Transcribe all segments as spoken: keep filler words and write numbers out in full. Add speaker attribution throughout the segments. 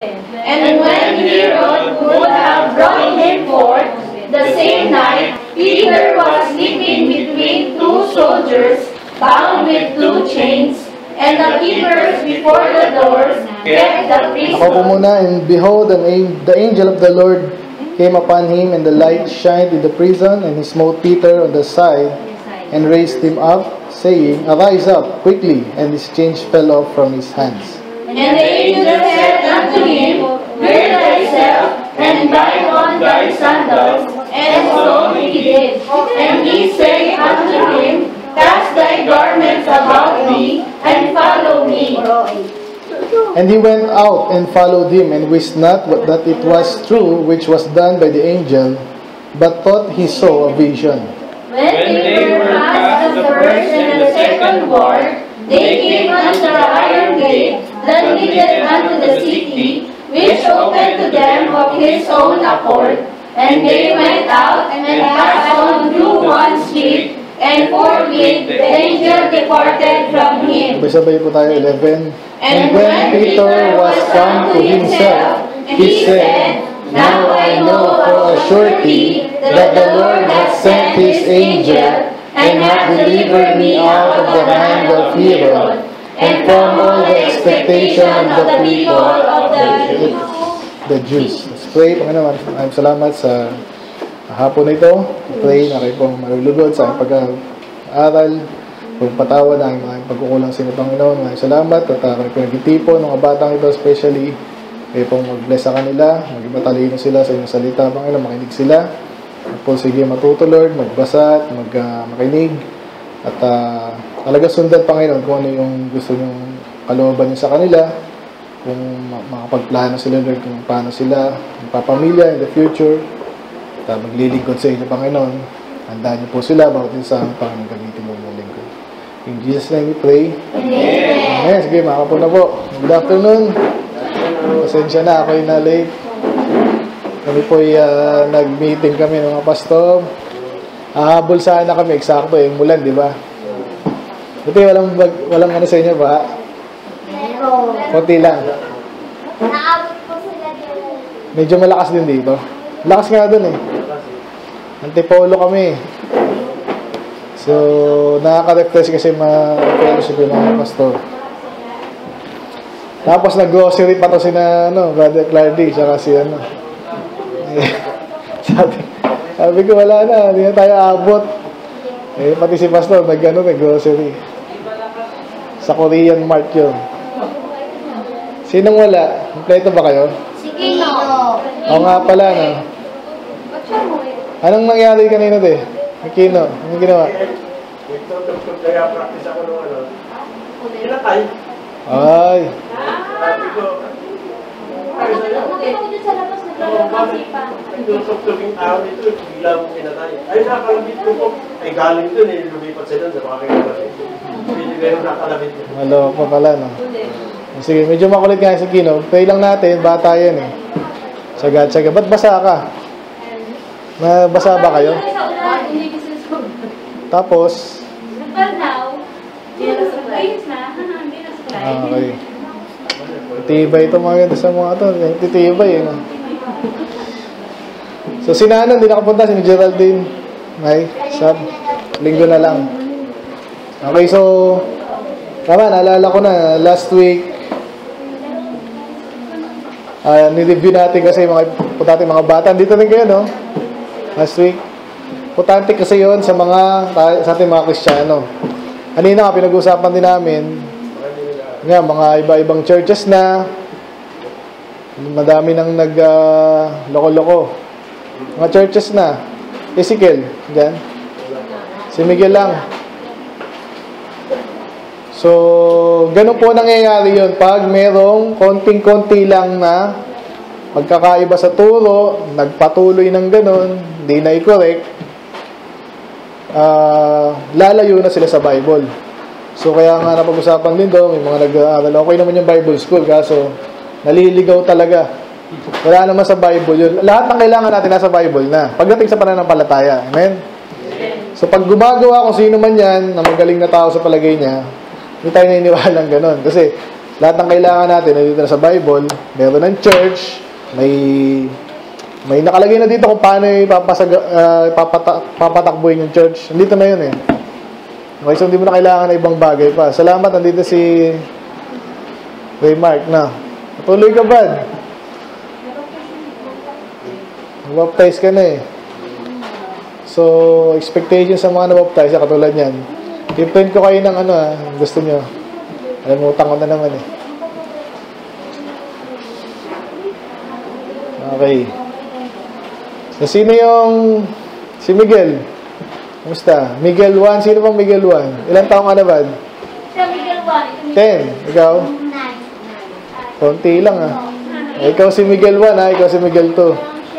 Speaker 1: And when Herod would have brought him forth the same night, Peter was sleeping between two soldiers, bound with two chains, and the keepers before the doors kept the prison.
Speaker 2: Ako po muna, and behold, an, the angel of the Lord came upon him, and the light shined in the prison, and he smote Peter on the side, and raised him up, saying, Arise up quickly, and his chains fell off from his hands.
Speaker 1: And the angel said unto him, Gird thyself, and bind on thy sandals. And so he did. And he said unto him, Cast thy garments about thee, and follow me.
Speaker 2: And he went out and followed him, and wist not what that it was true which was done by the angel, but thought he saw a vision.
Speaker 1: When they were past the first and the second ward, they came unto the iron gate that leadeth unto the city, which opened to them of his own accord. And they went out and passed on through one street, and forthwith the angel departed from him.
Speaker 2: Sabay-sabay po tayo, eleven.
Speaker 1: And when Peter was come to himself, he said, Now I know for a surety that the Lord hath sent his angel, and hath delivered me out of the hand of Herod, and from all the expectation of the people of the Jews.
Speaker 2: The Jews. Let's pray. Panginoon, maraming salamat sa hapon na ito. Pray na kayo pong malulugod sa pag-aaral, pagpatawad ang mga pagkukulang sa inyo, Panginoon. Maraming salamat at uh, kayo nagtitipo ng mga batang ito, especially kayo pong mag-bless sa kanila, maging matalino sila sa inyong salita, Panginoon, makinig sila. At po sige matuto, Lord, magbasa at mag, uh, makinig. At uh, talaga sundan, Panginoon, kung ano yung gusto nyong kalooban niyo sa kanila, kung makapagplano sila, Lord, kung paano sila magpapamilya in the future. At uh, maglilingkod sa inyo, Panginoon. Handaan niyo po sila, bawat isa ang Panginoon gamitin mo ng lingkod. In Jesus' name we pray.
Speaker 1: Amen.
Speaker 2: Amen. Sige, makapon na po. Good afternoon. Pasensya na, ako yung na-late. Kami po uh, nag-meeting kami ng mga pastor. Hahabol sana kami, eksakto yung mulan, di ba? Buti walang, walang ano sa inyo ba? Konti lang.
Speaker 3: Naabot po sila dito.
Speaker 2: Medyo malakas din dito. Lakas nga dun eh. Antipolo kami. So, nakaka-refresh kasi ma-fellowship yung mga pastor. Tapos nag-grocery pa to si na, ano, Brother Clardy, saka si ano. Eh, sabi, sabi ko, wala na, hindi na tayo abot. Eh, pati si pastor, nag-ano, nag-grocery. Sa Korean Mart yun. Sinong wala? Kompleto ba kayo?
Speaker 3: Si Kino.
Speaker 2: Oo nga pala, no? Anong nangyari kanina, te? Kino, anong ginawa?
Speaker 4: Kaya practice ako nung ano. Pinatay.
Speaker 2: Ay.
Speaker 4: Sabi ko, ay, sa'yo.
Speaker 3: Sa labas naglalakasi pa.
Speaker 4: Nagsusok-suking tao dito, bigla mo pinatay. Ay, nakalabit ko po. Ay, galing dun eh, lumipat sila sa mga kailangan. Hindi kayo nakalabit nyo.
Speaker 2: Maloko pala, no? Sige, medyo makulit nga si Kino. Pray lang natin, bata yan eh. Saga-saga. Ba't basa ka? Nabasa ba kayo? Tapos? Okay. Titibay ito mga ganda sa mga ito. Titibay eh. So, si Nana, hindi nakapunta. Si Geraldine. Ay, sab. Linggo na lang. Okay, so, tama, naalala ko na, last week, uh, nireview natin kasi mga, putati mga bata. Dito rin kayo, no? Last week. Putante kasi yon sa mga, sa ating mga Kristiyano. Kanina nga, pinag-uusapan din namin, nga, mga iba-ibang churches na, madami nang nag-loko-loko. Uh, mga churches na. Ezekiel, dyan. Si Miguel lang. So, ganun po nangyayari yun. Pag merong konting-konti lang na magkakaiba sa turo, nagpatuloy ng ganun, hindi na i-correct, uh, lalayo na sila sa Bible. So, kaya nga napag-usapan din doon, may mga nag-aaral. Okay naman yung Bible school, kaso naliligaw talaga. Wala naman sa Bible yun. Lahat ng kailangan natin nasa Bible na. Pagdating sa pananampalataya. Amen? So, pag gumagawa kung sino man yan, na magaling na tao sa palagay niya, hindi tayo naniniwalang ganun. Kasi, lahat ng kailangan natin nandito na sa Bible. Meron ng church, may may nakalagay na dito kung paano ipapasag, uh, papata, papatakbuhin yung church. Nandito na yun eh. Okay, so hindi mo na kailangan na ibang bagay pa. Salamat, nandito si Raymark na. Patuloy ka ba? Nabaptize ka na eh. So, expectation sa mga nabaptize, katulad yan. I-print ko kayo ng ano ah, gusto nyo. Alimutan ko na naman eh. Okay. So, sino yung si Miguel? Kumusta? Miguel one. Sino bang Miguel one? Ilang taong ka na ba?
Speaker 3: Siya, Miguel one.
Speaker 2: ten. Ikaw? Konti lang ah. Eh, ikaw si Miguel one ah. Ikaw si Miguel two.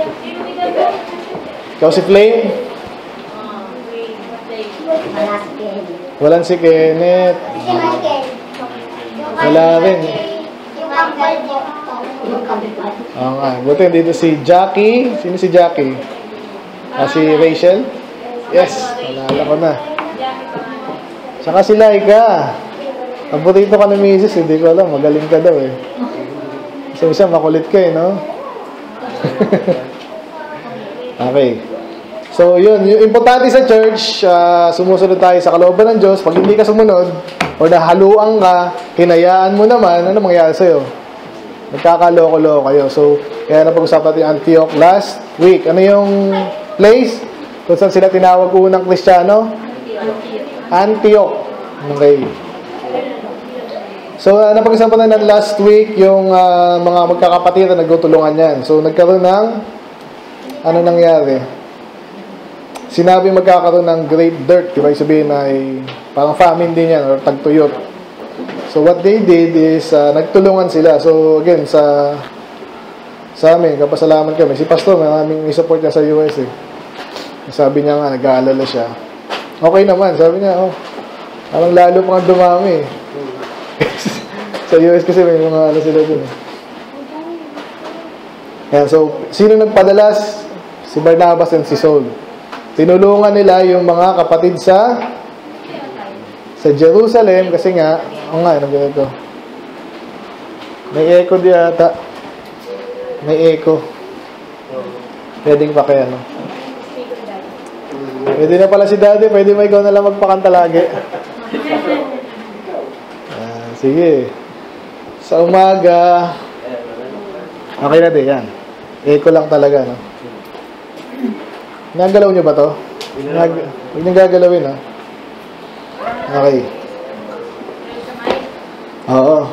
Speaker 2: Ikaw si Flame? Walang si Kenneth.
Speaker 3: Si Michael.
Speaker 2: Wala rin.
Speaker 3: Yung uncle po.
Speaker 2: Oo nga. Buti dito si Jackie. Sino si Jackie? Ah, si Rachel? Yes. Nalala ko na. Saka si Laika. Paborito ka ng misis. Hindi ko alam. Magaling ka daw eh. Isa isa makulit ka eh, no? Okay. So, yun. Yung importante sa church, uh, sumusunod tayo sa kalooban ng Diyos. Pag hindi ka sumunod, o nahaluan ka, hinayaan mo naman, ano mangyayari sa'yo? Nagkakaloko-loko kayo. So, kaya na pag-usapan natin yung Antioch last week. Ano yung place? Kung saan sila tinawag unang Kristiyano? Antioch. Okay. So, uh, napag-usapan na last week yung uh, mga magkakapatid na nagtutulungan yan. So, nagkaroon ng ano nangyari? Sinabi magkakaroon ng great dirt. Diba sabihin na ay parang famine din yan or tagtuyot. So what they did is uh, nagtulungan sila. So again, sa sa amin, kapasalamat kami. Si Pastor, maraming support niya sa U S eh. Sabi niya nga, nag-aalala siya. Okay naman, sabi niya, oh, parang lalo pang dumami eh. Sa U S kasi may mga ano sila dun eh. Yan, so, sino nagpadalas? Si Barnabas and si Saul. Tinulungan nila yung mga kapatid sa sa Jerusalem kasi nga, o nga, ano ganito? May echo di ata. May echo. Pwedeng pa kaya, no? Pwede na pala si Daddy, pwede mo ikaw na lang magpakanta lagi. Ah, sige. Sa umaga, okay na din, yan. Echo lang talaga, no? Nagalaw nyo ba to? Nag Huwag nyo gagalawin, ha? Okay. Oo.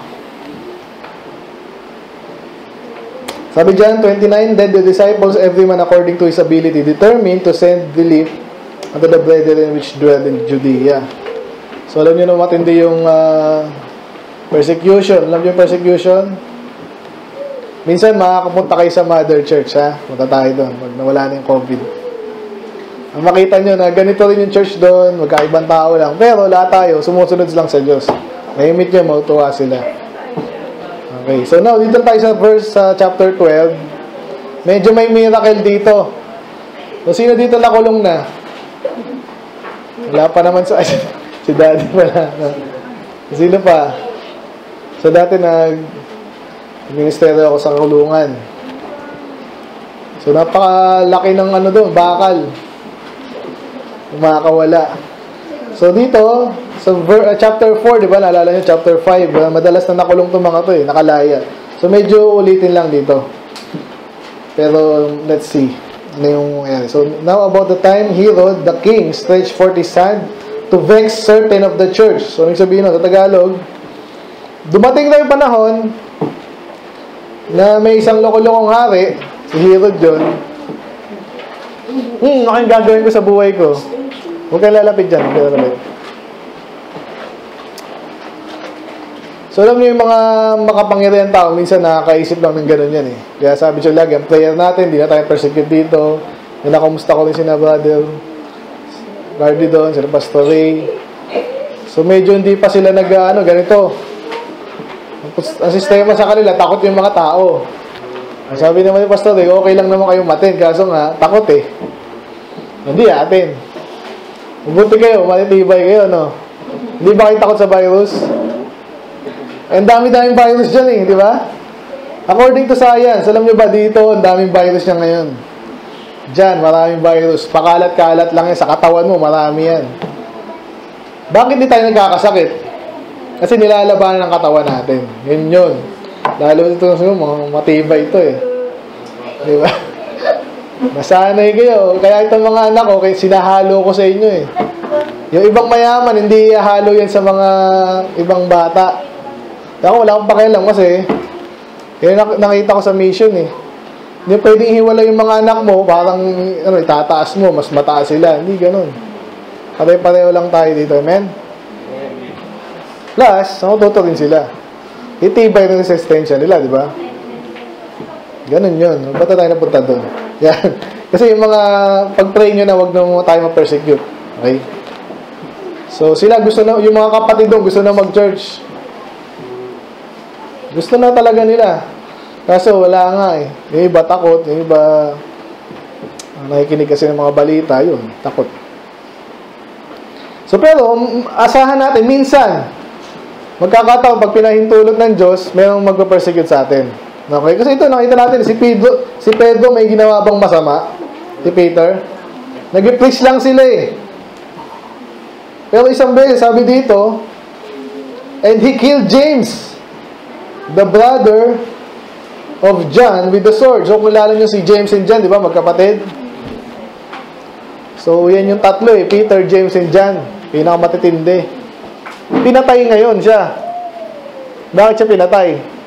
Speaker 2: Sabi dyan, twenty-nine, then the disciples, every man according to his ability, determined to send relief unto the brethren which dwell in Judea. So, alam nyo na matindi yung uh, persecution. Alam nyo yung persecution? Minsan, makakapunta kayo sa mother church, ha? Punta tayo doon, pag nawala na yung COVID. Ang makita nyo na ganito rin yung church doon, magkaibang tao lang. Pero lahat tayo, sumusunod lang sa Diyos. May-imit nyo, mautuwa sila. Okay, so now, dito tayo sa verse uh, chapter twelve. Medyo may miracle dito. So, sino dito nakulong na? Wala pa naman sa... si Daddy wala na. Sino pa? So, dati nag... ministeryo ako sa kulungan. So, napakalaki ng ano doon, bakal. Makakawala. So dito, sa uh, chapter four, di ba? Naalala nyo, chapter five, uh, madalas na nakulong itong mga to eh, nakalaya. So medyo ulitin lang dito. Pero, let's see. Ano yung nangyari. So, now about the time, Herod, the king, stretched forth his hand to vex certain of the church. So, nang sabihin no, sa Tagalog, dumating na yung panahon na may isang loko-lokong hari, si Herod yun. Hmm, ano yung gagawin ko sa buhay ko? Huwag kayo lalapit dyan. Huwag kayo lalapit. So, alam niyo yung mga makapangyarihan tao, minsan nakakaisip lang ng gano'n yan eh. Kaya sabi siya lagi, ang prayer natin, hindi na tayo persecute dito. Nakumusta ko rin sina brother Gardy doon, sila Pastor Ray. So, medyo hindi pa sila nag, ano, ganito. Ang sistema sa kanila, takot yung mga tao. Sabi naman ni Pastor Ray, okay lang naman kayong matin, kaso nga, takot eh. Hindi atin. Mabuti kayo, matitibay kayo, no? Hindi ba kayo takot sa virus? Ang dami-daming virus dyan eh, di ba? According to science, alam nyo ba dito, ang daming virus niya ngayon. Diyan, maraming virus. Pakalat-kalat lang yan. Sa katawan mo, marami yan. Bakit di tayo nagkakasakit? Kasi nilalabanan ng katawan natin. Yun yun. Lalo ito, mga matibay ito eh. Di ba? Masanay kayo. Kaya itong mga anak ko, kaya sinahalo ko sa inyo eh. Yung ibang mayaman, hindi ihalo yan sa mga ibang bata. Ako, wala akong pakialam kasi kaya nakita ko sa mission eh. Hindi pwedeng ihiwala yung mga anak mo, parang ano, itataas mo, mas mataas sila. Hindi ganun. Pare-pareho lang tayo dito. Amen? Plus, natuto rin sila. Itibay ng resistensya nila, di ba? Ganun yun. Ba't tayo napunta doon? Yan. Kasi yung mga pag-pray nyo na wag na tayo ma-persecute. Okay? So, sila gusto na, yung mga kapatid doon gusto na mag-church. Gusto na talaga nila. Kaso wala nga eh. Yung iba takot, yung iba nakikinig kasi ng mga balita, yun, takot. So, pero, asahan natin, minsan, magkakataon, pag pinahintulot ng Diyos, mayroong magpa-persecute sa atin. Okay? Kasi ito, nakita natin, si Pedro, si Pedro may ginawa bang masama? Si Peter? Nag-preach lang sila eh. Pero isang beses, sabi dito, and he killed James, the brother of John, with the sword. So, kung lalo nyo si James and John, di ba, magkapatid? So, yan yung tatlo eh, Peter, James, and John. Pinakamatitindi. Pinatay ngayon siya. Bakit siya pinatay?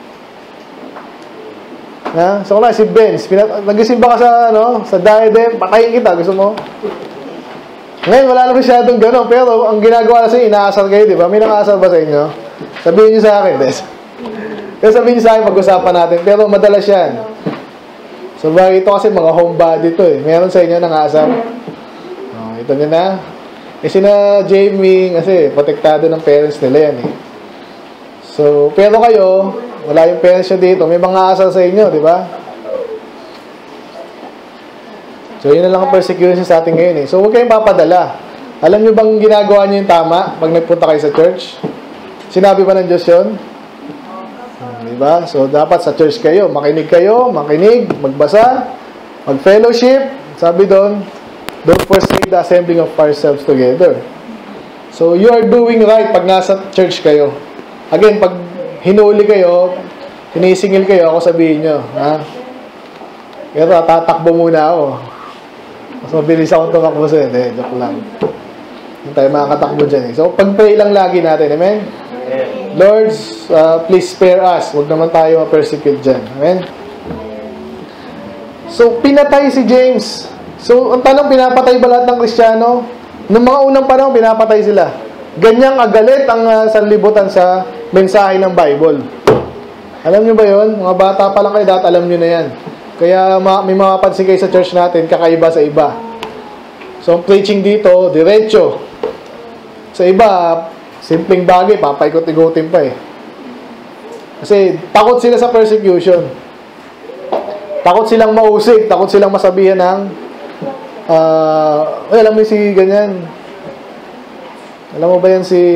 Speaker 2: Ha? So, kung si Benz, nag-isimba ka sa, ano, sa Diadem, patayin kita, gusto mo? Ngayon, wala na masyadong gano'n, pero ang ginagawa na sa inyo, inaasar kayo, di ba? May nakaasar ba sa inyo? Sabihin nyo sa akin, des. Pero sabihin nyo sa akin, pag-usapan natin, pero madalas yan. So, bagay ito kasi mga homebody ito eh. Meron sa inyo nakaasar? Oh, ito nyo na. Kasi na Jamie, kasi protektado ng parents nila yan eh. So, pero kayo, wala yung parents nyo dito, may mga asar sa inyo, di ba? So, yun na lang ang persecution sa atin ngayon eh. So, huwag kayong papadala. Alam nyo bang ginagawa nyo yung tama pag nagpunta kayo sa church? Sinabi ba ng Diyos yun? Hmm, diba? So, dapat sa church kayo. Makinig kayo, makinig, magbasa, mag-fellowship. Sabi doon, don't forsake the assembling of ourselves together. So, you are doing right pag nasa church kayo. Again, pag hinuli kayo, hinisingil kayo, ako sabihin nyo. Ha? Pero tatakbo muna ako. Mas mabilis akong tumakbo sa'yo. Hindi, joke lang. Hindi tayo makakatakbo dyan eh. So, pag-pray lang lagi natin. Amen? Amen. Lord, uh, please spare us. Huwag naman tayo ma-persecute dyan. Amen? So, pinatay si James. So, ang tanong, pinapatay ba lahat ng Kristiyano? Noong mga unang panahon, pinapatay sila. Ganyang agalit ang uh, sanlibutan sa mensahe ng Bible. Alam nyo ba yun? Mga bata pa lang kayo, dapat alam nyo na yan. Kaya ma may mapapansin kayo sa church natin, kakaiba sa iba. So, ang preaching dito, diretso. Sa iba, simpleng bagay, papaikot-igutin pa eh. Kasi, takot sila sa persecution. Takot silang mausig, takot silang masabihan ng, uh, alam mo si ganyan, alam mo ba yan si,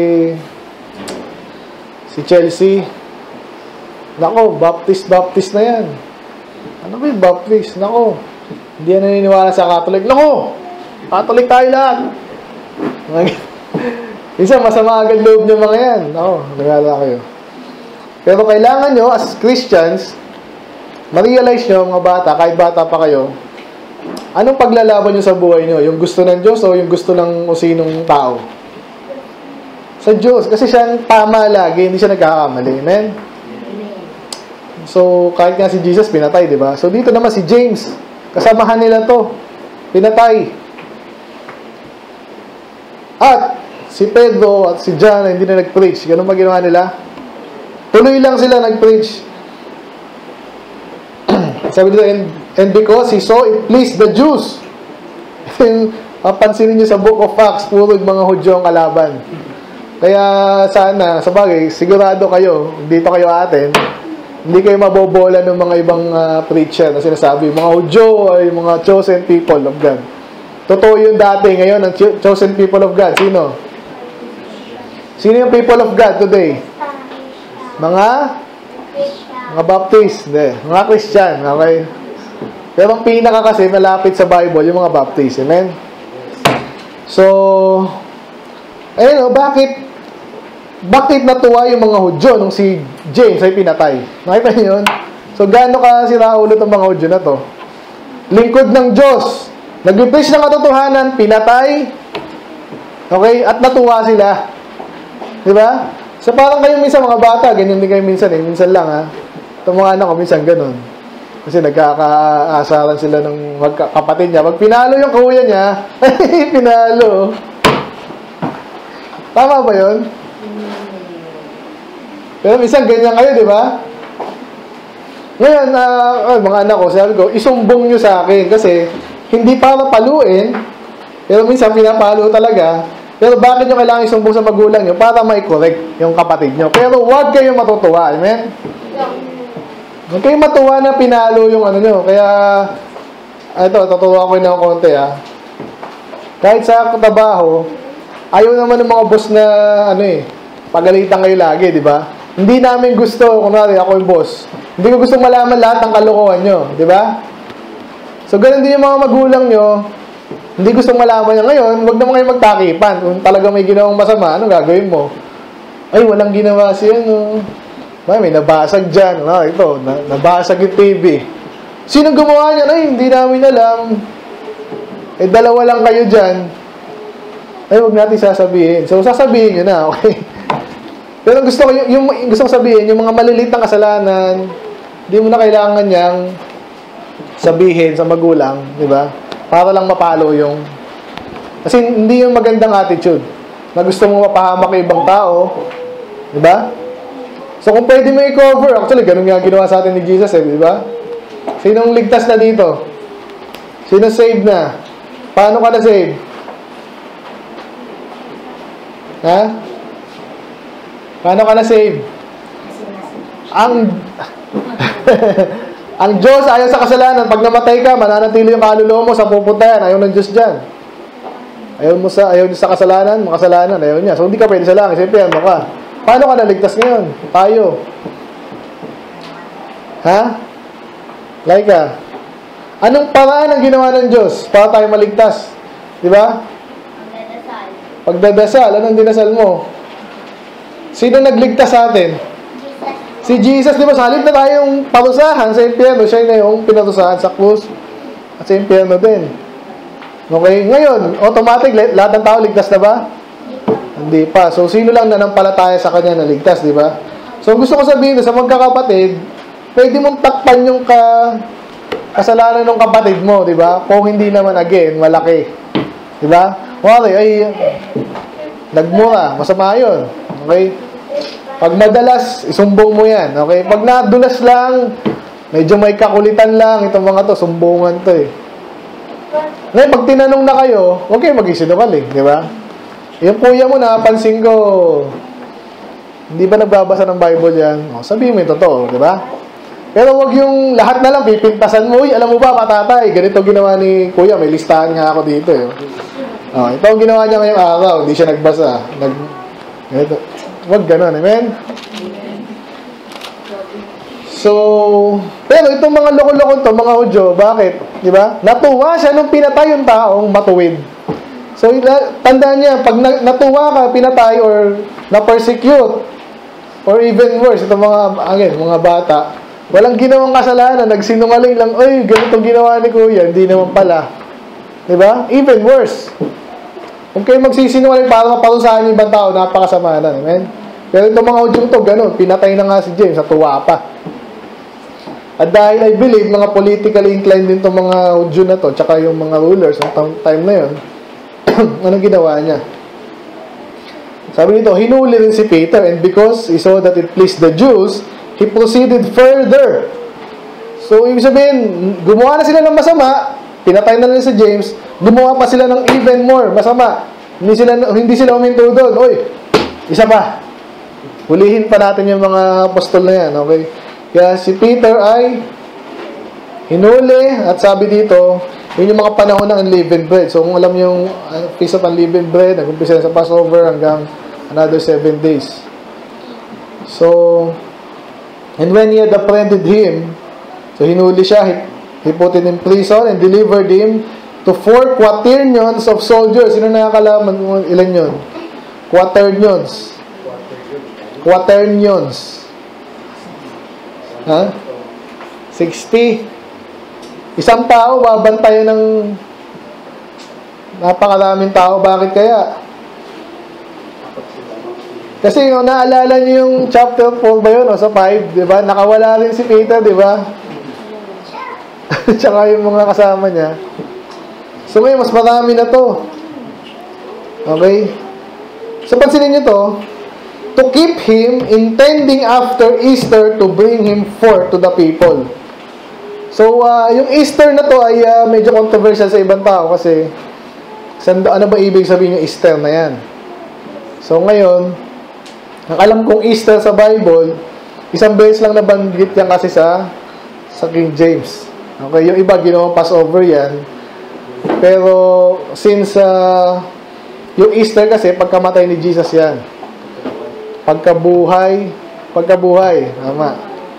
Speaker 2: si Chelsea? Nako, Baptist-Baptist na yan. Ano ba yung Baptist? Nako, hindi yan naniniwala sa Catholic. Nako, Catholic tayo lahat. Isa, masama agad loob nyo mga yan. Nako, nagala kayo. Pero kailangan nyo, as Christians, ma-realize nyo, mga bata, kahit bata pa kayo, anong paglalaban nyo sa buhay nyo? Yung gusto ng Diyos o yung gusto ng o sinong tao? Sa Diyos. Kasi siya tama lagi, hindi siya nagkakamali. Amen? So, kahit nga si Jesus, pinatay, di ba? So, dito naman si James. Kasamahan nila to. Pinatay. At, si Pedro at si John, hindi na nag-preach. Ganun ba ginawa nila? Tuloy lang sila nag-preach. Sabi dito, and, and because he saw it pleased the Jews. Papansinin nyo sa Book of Acts, puro mga Hudyo ang kalaban. Kaya sana, sa bagay, sigurado kayo, dito kayo atin, hindi kayo mabobola ng mga ibang uh, preacher na sinasabi, mga Hudyo ay mga chosen people of God. Totoo yun dati, ngayon, ang cho chosen people of God. Sino? Sino yung people of God today? Mga? Mga Baptist. Hindi. Mga Christian. Okay? Pero ang pinaka kasi malapit sa Bible, yung mga Baptist. Amen? So, ayun o, bakit bakit natuwa yung mga Hudyo nung si James ay pinatay? Nakita niyo yun? So, gaano ka sira ulo itong mga Hudyo na to? Lingkod ng Diyos. Nag-preach ng katotohanan, pinatay. Okay? At natuwa sila. Diba? So, parang kayo minsan mga bata, ganyan din kayo minsan eh. Minsan lang ha. Itong mga anak ko, minsan ganun. Kasi nagkakaasaran sila ng kapatid niya. Pag pinalo yung kuya niya, ay, pinalo. Tama ba yun? Pero minsan ganyan kayo, di ba? Ngayon, uh, ay, mga anak ko, sabi ko, isumbong nyo sa akin. Kasi, hindi para paluin, pero minsan pinapalo talaga. Pero bakit nyo kailangan isumbong sa magulang nyo? Para ma-correct yung kapatid nyo. Pero huwag kayong matutuwa. Amen? Huwag kayong matuwa na pinalo yung ano nyo. Kaya, ito, tatuwa ko na ng konti ha. Kahit sa trabaho, ayaw naman ng mga boss na, ano eh, pagalitan kayo lagi, di ba? Hindi namin gusto, kunwari, ako yung boss. Hindi ko gustong malaman lahat ng kalokohan nyo, di ba? So, ganun din yung mga magulang nyo. Hindi gustong malaman nyo ngayon, huwag naman kayo magtakipan. Kung talaga may ginawang masama, ano gagawin mo? Ay, walang ginawa siya, no? May, may nabasag dyan. No, ito, na, nabasag yung T V. Sinong gumawa niyan? Ay, hindi namin alam. Eh, dalawa lang kayo dyan. Ay, huwag natin sasabihin. So, sasabihin nyo na, okay? Pero gusto ko, yung, yung gusto ko sabihin, yung mga maliliit na kasalanan, hindi mo na kailangan niyang sabihin sa magulang, di ba? Para lang mapalo yung... Kasi hindi yung magandang attitude na gusto mo mapahamak yung ibang tao, di ba? So, kung pwede mo i-cover, actually, ganun nga ginawa sa atin ni Jesus, eh, di ba? Sinong ligtas na dito? Sino save na? Paano ka na-save? Ha? Paano ka na-save? Ang ang Diyos ayaw sa kasalanan. Pag namatay ka, mananatili yung kaluluwa mo sa pupuntayan. Ayaw ng Diyos dyan. Ayaw mo sa, ayaw sa kasalanan, makasalanan, ayaw niya. So, hindi ka pwede sa langit. Siyempre, ano ka? Paano ka naligtas ngayon? Tayo. Ha? Laika. Anong paraan ang ginawa ng Diyos para tayo maligtas? Di ba?
Speaker 3: Pagdadasal.
Speaker 2: Pagdadasal. Anong dinasal mo? Sino nagligtas sa atin? Si Jesus, di ba? Sa halip na tayong parusahan sa impyerno, siya na yung pinarusahan sa krus at sa impyerno din. Okay? Ngayon, automatic, lahat ng tao ligtas na ba? Hindi pa. So, sino lang nanampalataya sa kanya na ligtas, di ba? So, gusto ko sabihin na sa magkakapatid, pwede mong takpan yung ka, kasalanan ng kapatid mo, di ba? Kung hindi naman, again, malaki. Di ba? Okay, ay, nagmura, masama yun. Okay? Pag madalas, isumbong mo yan. Okay? Pag nadulas lang, medyo may kakulitan lang, itong mga to, sumbungan to eh. Ngayon, pag tinanong na kayo, huwag kayo mag-isinungaling, di ba? Yung kuya mo, napansin ko, hindi ba nagbabasa ng Bible yan? O, sabihin mo yung totoo, di ba? Pero wag yung lahat na lang, pipintasan mo, uy, alam mo ba, katatay, ganito ginawa ni kuya, may listahan nga ako dito eh. O, ito ang ginawa niya ngayong araw, hindi siya nagbasa. Nag, ganito. Wag ganun, amen? So, pero itong mga loko-loko to, mga Hudyo, bakit? Di ba? Natuwa siya nung pinatay yung taong matuwid. So, tandaan niya, pag natuwa ka, pinatay, or na-persecute, or even worse, itong mga, again, mga bata, walang ginawang kasalanan, nagsinungaling lang, ay, ganito ginawa ni kuya, hindi naman pala. Di ba? Even worse. Kung kayo magsisinungaling para maparusahan yung ibang tao, napakasama na, amen? Pero itong mga Hudyong to, ganun, pinatay na nga si James, sa tuwa pa. At dahil I believe, mga politically inclined din itong mga Hudyo na to, tsaka yung mga rulers ng time na yun, anong ginawa niya? Sabi nito, hinuli rin si Peter, and because he saw that it pleased the Jews, he proceeded further. So, ibig sabihin, gumawa na sila ng masama, pinatay na nila si James, gumawa pa sila ng even more masama. Hindi sila, hindi sila uminto doon. Oy, isa pa. Hulihin pa natin yung mga apostol na yan, okay? Kaya si Peter ay hinuli, at sabi dito, yun yung mga panahon ng unleavened bread. So, kung alam yung uh, Feast of Unleavened Bread, nag-umpisa sa Passover hanggang another seven days. So, And when he had apprehended him, so hinuli siya, he, he put him in prison and delivered him to four quaternions of soldiers. Sino nakakalaman mo ilan yun? Quaternions. Quaternions. Ha? sixty. Isang tao, babantayan ng napakaraming tao. Bakit kaya? Kasi yung naalala niyo yung chapter four ba yun o sa five, di ba? Nakawala rin si Peter, di ba? Tsaka yung mga kasama niya. So ngayon, mas marami na to. Okay? So pansinin niyo to, to keep him intending after Easter to bring him forth to the people. So, uh, yung Easter na to ay uh, medyo controversial sa ibang tao kasi sando, ano ba ibig sabihin yung Easter na yan? So ngayon, ang alam kong Easter sa Bible, isang beses lang nabanggit yan kasi sa sa King James. Okay, yung iba ginawang Passover yan. Pero since uh, yung Easter kasi pagkamatay ni Jesus yan. Pagkabuhay, pagkabuhay, tama.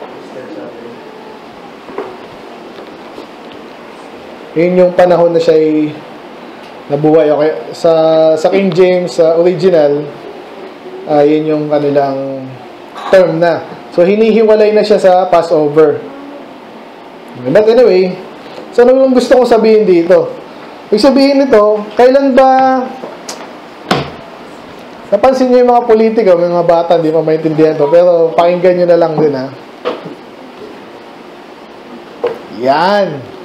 Speaker 2: Yun yung panahon na siya ay nabuhay. Okay, sa sa King James uh, original, Uh, yun yung kanilang term na. So, hinihiwalay na siya sa Passover. But anyway, so ano yung gusto kong sabihin dito? Ibig sabihin nito, kailan ba napansin nyo yung mga politiko, may mga bata, hindi pa maintindihan to, pero pakinggan nyo na lang din, ha? Yan.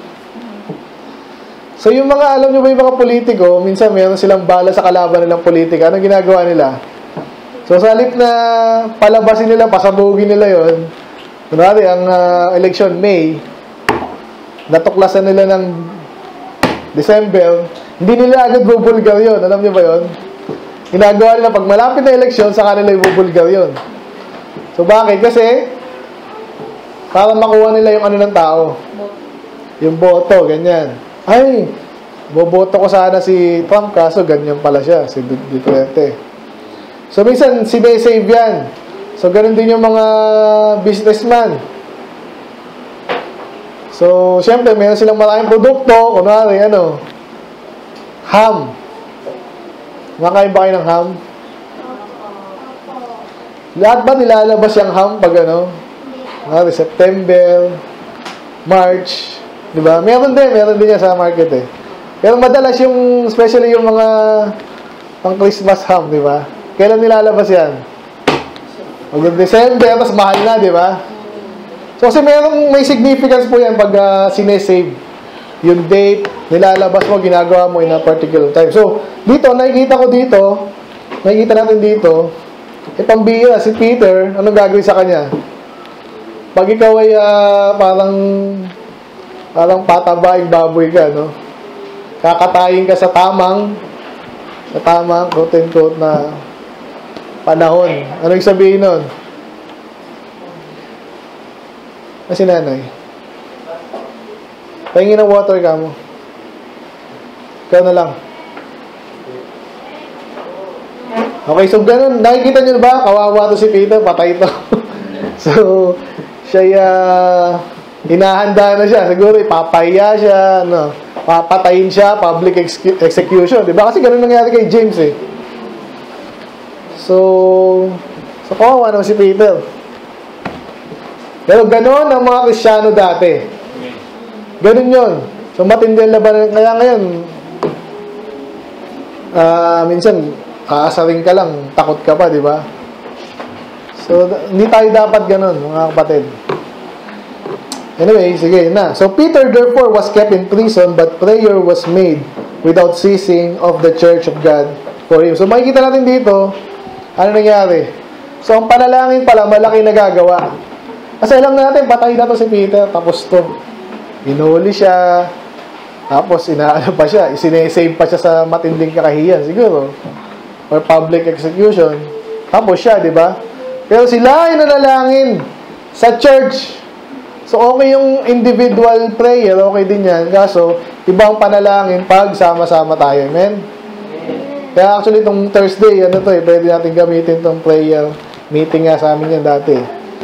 Speaker 2: So, yung mga, alam nyo ba yung mga politiko, minsan meron silang bala sa kalaban nilang politika. Anong ginagawa nila? So, sa halip na palabasin nila, pasabugin nila yon, kunwari, ang uh, election May, natuklasan nila ng December, hindi nila agad bubulgar yun. Alam niyo ba yun? Ginagawa nila, pag malapit na election, saka nila ibubulgar yun. So, bakit? Kasi, para makuha nila yung ano ng tao. Yung boto, ganyan. Ay, boboto ko sana si Trump, kaso ganyan pala siya, si Duterte. So, minsan, sinesave yan. So, ganun din yung mga businessman. So, syempre, meron silang maraming produkto. Kunwari, ano, ham. Makain ba kayo ng ham? Lahat ba nilalabas yung ham pag, ano, kunwari, September, March, di ba? Meron din, meron din yan sa market, eh. Pero madalas yung, especially yung mga pang Christmas ham, di ba? Kailan nilalabas yan? Hanggang December, mas mahal na, di ba? So, kasi mayroong, may significance po yan pag uh, sinesave. Yung date, nilalabas mo, ginagawa mo in a particular time. So, dito, nakikita ko dito, nakikita natin dito, eh, pambira, si Peter, anong gagawin sa kanya? Pag ikaw ay uh, parang, parang patabaing baboy ka, no? Kakatayin ka sa tamang, sa tamang, quote-unquote na, panahon. Ano yung sabihin nun? Kasi nanay. Pahingin ng water ka mo. Ikaw na lang. Okay, so ganun. Nakikita nyo ba? Kawawa to si Peter. Patay to. So, siya uh, hinahanda na siya. Siguro ipapahiya siya. No? Papatayin siya. Public ex execution. Diba? Kasi ganun nangyari kay James eh. So, so kawawa naman si Peter. Pero gano'n ang mga Kristiyano dati. Ganun yun. So, matindi ang laban. Kaya ngayon, uh, minsan, aasarin ka lang, takot ka pa, di ba? So, hindi tayo dapat ganun, mga kapatid. Anyway, sige na. So, Peter therefore was kept in prison, but prayer was made without ceasing of the church of God for him. So, makikita natin dito, ano nangyari? So, ang panalangin pala, malaki nagagawa. Kasi alam natin, patay na to si Peter, tapos to. Inuli siya, tapos inaano pa siya, isinesave pa siya sa matinding kakahiyan, siguro. Or public execution. Tapos siya, di ba? Pero sila ay nanalangin sa church. So, okay yung individual prayer, okay din yan. Kaso, ibang panalangin pag sama-sama tayo. Amen? Kaya actually, itong Thursday, ano to eh, pwede natin gamitin itong prayer meeting nga sa amin yan dati. So,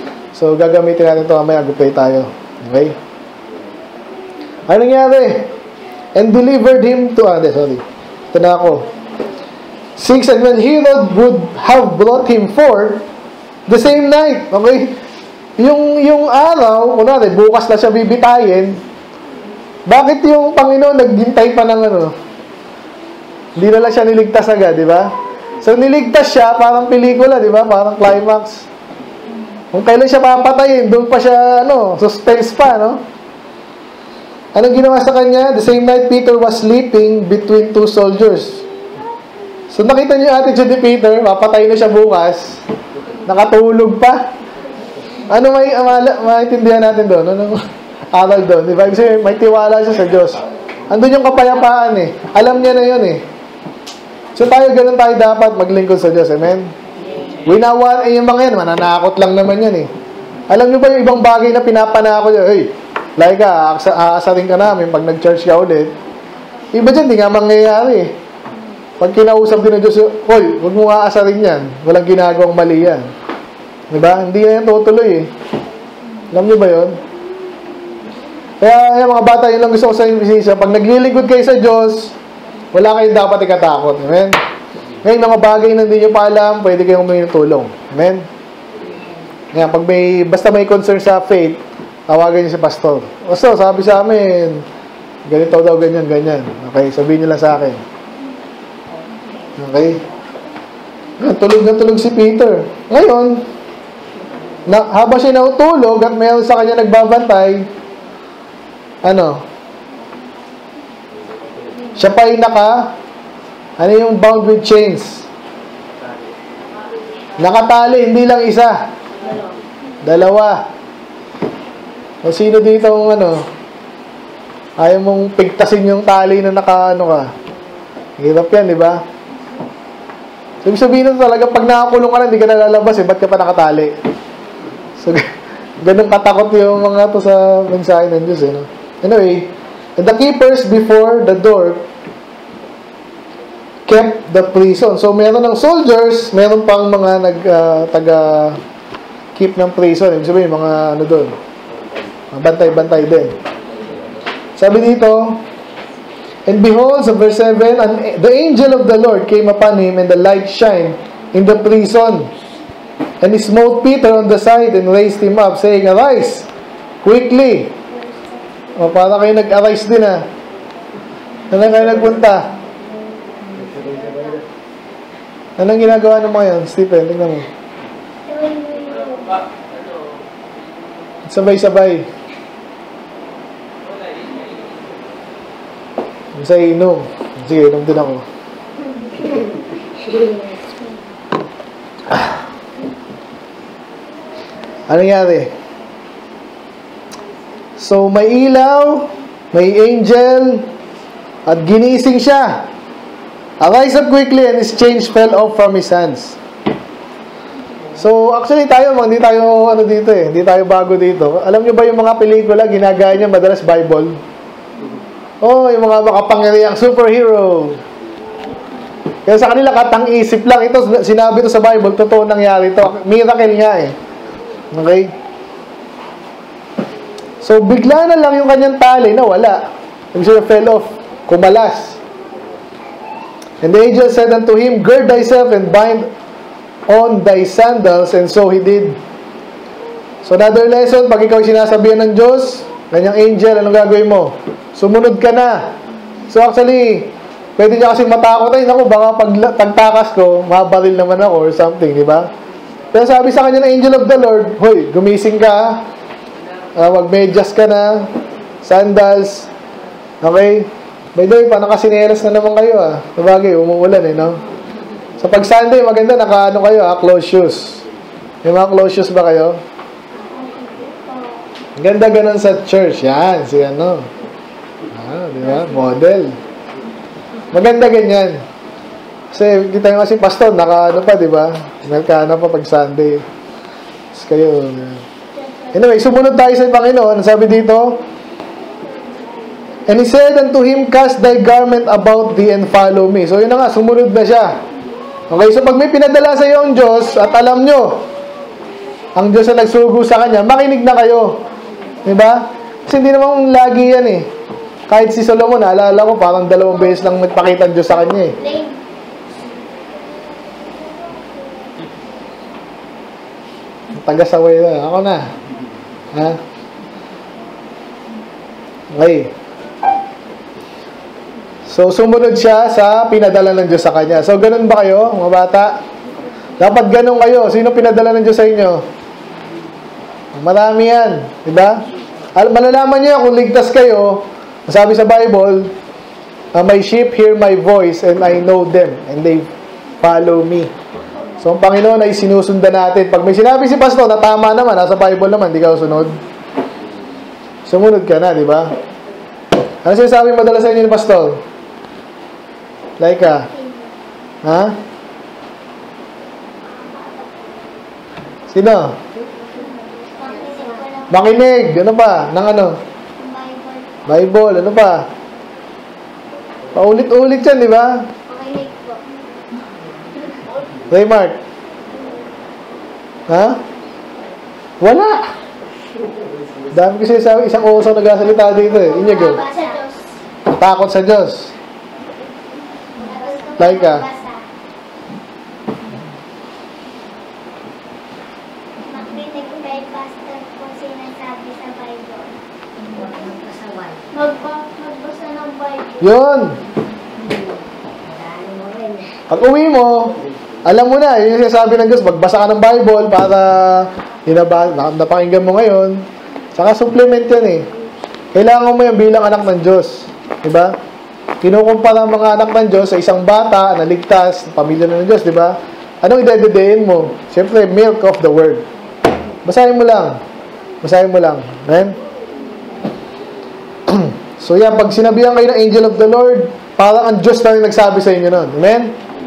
Speaker 2: So, gagamitin natin ito mamaya. Mag-pray tayo. Okay? Ano nangyari? And delivered him to... Ah, sorry. Ito na ako. Six, and when Herod would have brought him forth, the same night, okay? Yung, yung araw, kunwari, bukas na siya bibitayin, bakit yung Panginoon naghintay pa ng ano? Hindi na lang siya niligtas agad, di ba? So, niligtas siya, parang pelikula, di ba? Parang climax. Kung kailan siya papatayin, doon pa siya, ano, suspense pa, no? Anong ginawa sa kanya? The same night, Peter was sleeping between two soldiers. So, nakita niyo yung attitude ni Peter, papatay na siya bukas, nakatulog pa. Ano may amala, maintindihan natin doon? Ano aral doon? Di ba? Kasi may tiwala siya sa Diyos. Andun yung kapayapaan eh. Alam niya na yun eh. So, tayo, ganun tayo dapat maglingkod sa Diyos. Amen? Winawan, eh yung mga yan, mananakot lang naman yan eh. Alam niyo ba yung ibang bagay na pinapanakot niya? Hey, like ka, aasarin ka namin pag nag-church ka ulit. Iba dyan, di nga mangyayari eh. Pag kinausap din ng Diyos, hoy, huwag mo aasarin yan. Walang ginagawang mali yan. Diba? Hindi na yan tutuloy eh. Alam niyo ba yun? Kaya yung mga bata, yun lang gusto ko sa inyo bisisa. Pag naglilingkod kayo sa Diyos, wala kayong dapat ikatakot. Amen? Ngayon, mga bagay na hindi nyo pa alam, pwede kayong humingi ng tulong. Amen? Ngayon, pag may, basta may concern sa faith, tawagan nyo si pastor. O so, sabi sa amin, ganito daw, ganyan, ganyan. Okay, sabihin nyo lang sa akin. Okay? Tulog na tulog si Peter. Ngayon, na, habang siya nautulog at mayroon sa kanya nagbabantay, ano? Siya pa ay naka, ano yung bound with chains? Nakatali, hindi lang isa. Dalawa. O sino dito ang ano? Ayaw mong pigtasin yung tali na naka, ano ka? Hirap yan, di ba? So, ibig sabihin na talaga, pag nakakulong ka na, hindi ka nalalabas eh, ba't ka pa nakatali? So, ganun katakot yung mga to sa mensahe ng Diyos eh, no? Anyway, and the keepers before the door kept the prison. So, meron ng soldiers, meron pang mga nag, uh, taga-keep ng prison. Ibig sabihin, mga ano doon, bantay-bantay din. Sabi dito, and behold, sa verse seven, and the angel of the Lord came upon him, and the light shined in the prison. And he smote Peter on the side and raised him up, saying, arise, quickly. O, para kayo nag-arise din ah. Saan kayo nagpunta? Anong ginagawa ng mga yan? Stephen, tingnan mo. Sabay-sabay. Sa inom. Sige, inom din ako. Ah. Ano nangyari? So, may ilaw, may angel, at ginising siya. Arise up quickly, and his chains fell off from his hands. So, actually tayo, hindi tayo, ano dito eh, hindi tayo bago dito. Alam nyo ba yung mga pelikula, ginagaya niya madalas Bible? Oh, yung mga makapangyarihang superhero. Kaya sa kanila, katang-isip lang. Ito, sinabi ito sa Bible, totoo nangyari ito. Miracle nga eh. Okay? So, bigla na lang yung kanyang tali na wala. Ibig sabihin, fell off. Kumalas. And the angel said unto him, gird thyself and bind on thy sandals. And so he did. So, another lesson, pag ikaw sinasabihan ng Diyos, kanyang angel, anong gagawin mo? Sumunod ka na. So, actually, pwede niya kasing matakot. Ay, naku, baka pag tagtakas ko, mabaril naman ako or something, di ba? Pero sabi sa kanya ng angel of the Lord, hoy, gumising ka, uh, magmedyas ka na, sandals, okay? By the way, pa nakasinelas na naman kayo, ah. Sabagay, umuulan eh, no? So, pag Sunday, maganda, naka, ano kayo, ah, closed shoes. May mga closed shoes ba kayo? Ganda ganun sa church, yan, si ano. Ah, di ba? Model. Maganda ganyan. Kasi kita nyo kasi pastor, naka ano pa, di ba? Naka ano pa pag Sunday. Tapos kayo. Anyway, sumunod tayo sa Panginoon. Sabi dito, and he said unto him, cast thy garment about thee and follow me. So yun na nga, sumunod na siya. Okay, so pag may pinadala sa iyo ang Diyos, at alam nyo, ang Diyos na nagsugo sa kanya, makinig na kayo. Diba? Kasi hindi naman lagi yan eh. Kahit si Solomon, naalala ko, parang dalawang beses lang nagpakita ang Diyos sa kanya eh. Taga-saway na. Ako na. Ha? Okay. So, sumunod siya sa pinadala ng Diyos sa kanya. So, ganun ba kayo, mga bata? Dapat ganun kayo. Sino pinadala ng Diyos sa inyo? Marami yan. Diba? Malalaman niyo kung ligtas kayo. Sabi sa Bible, uh, my sheep hear my voice and I know them and they follow me. So, ang Panginoon ay sinusundan natin. Pag may sinabi si Pastor na tama naman, nasa Bible naman, di ka sunod. Sumunod ka na, di ba? Ano sinasabi madala sa inyo ni Pastor? Laika. Ha? Sino? Makinig. Ano pa? Nang ano? Bible. Ano pa? Paulit-ulit yan, di ba?
Speaker 3: Makinig po.
Speaker 2: Raymart. Ha? Wala. Dami kasi sabi, isang oso nagsasalita dito eh. Inyo,
Speaker 3: Basa Diyos.
Speaker 2: takot sa Diyos. Laika.
Speaker 3: Makinig kay pastor kung sinasabi sa Bible. Magba- Magbasa ng Bible.
Speaker 2: Yun. Pag uwi mo, alam mo na, yun yung sinasabi ng Diyos, magbasa ka ng Bible para hinaba, napakinggan mo ngayon. Saka supplement yan eh. Kailangan mo yan bilang anak ng Diyos. Diba? Kinukumpara ang mga anak ng Diyos sa isang bata na ligtas, pamilya na ng Diyos, diba? Anong idededein mo? Siyempre, milk of the word. Basahin mo lang. Basahin mo lang. Amen? So yan, pag sinabihan kayo ng angel of the Lord, parang ang Diyos na rin nagsabi sa inyo nun. Amen?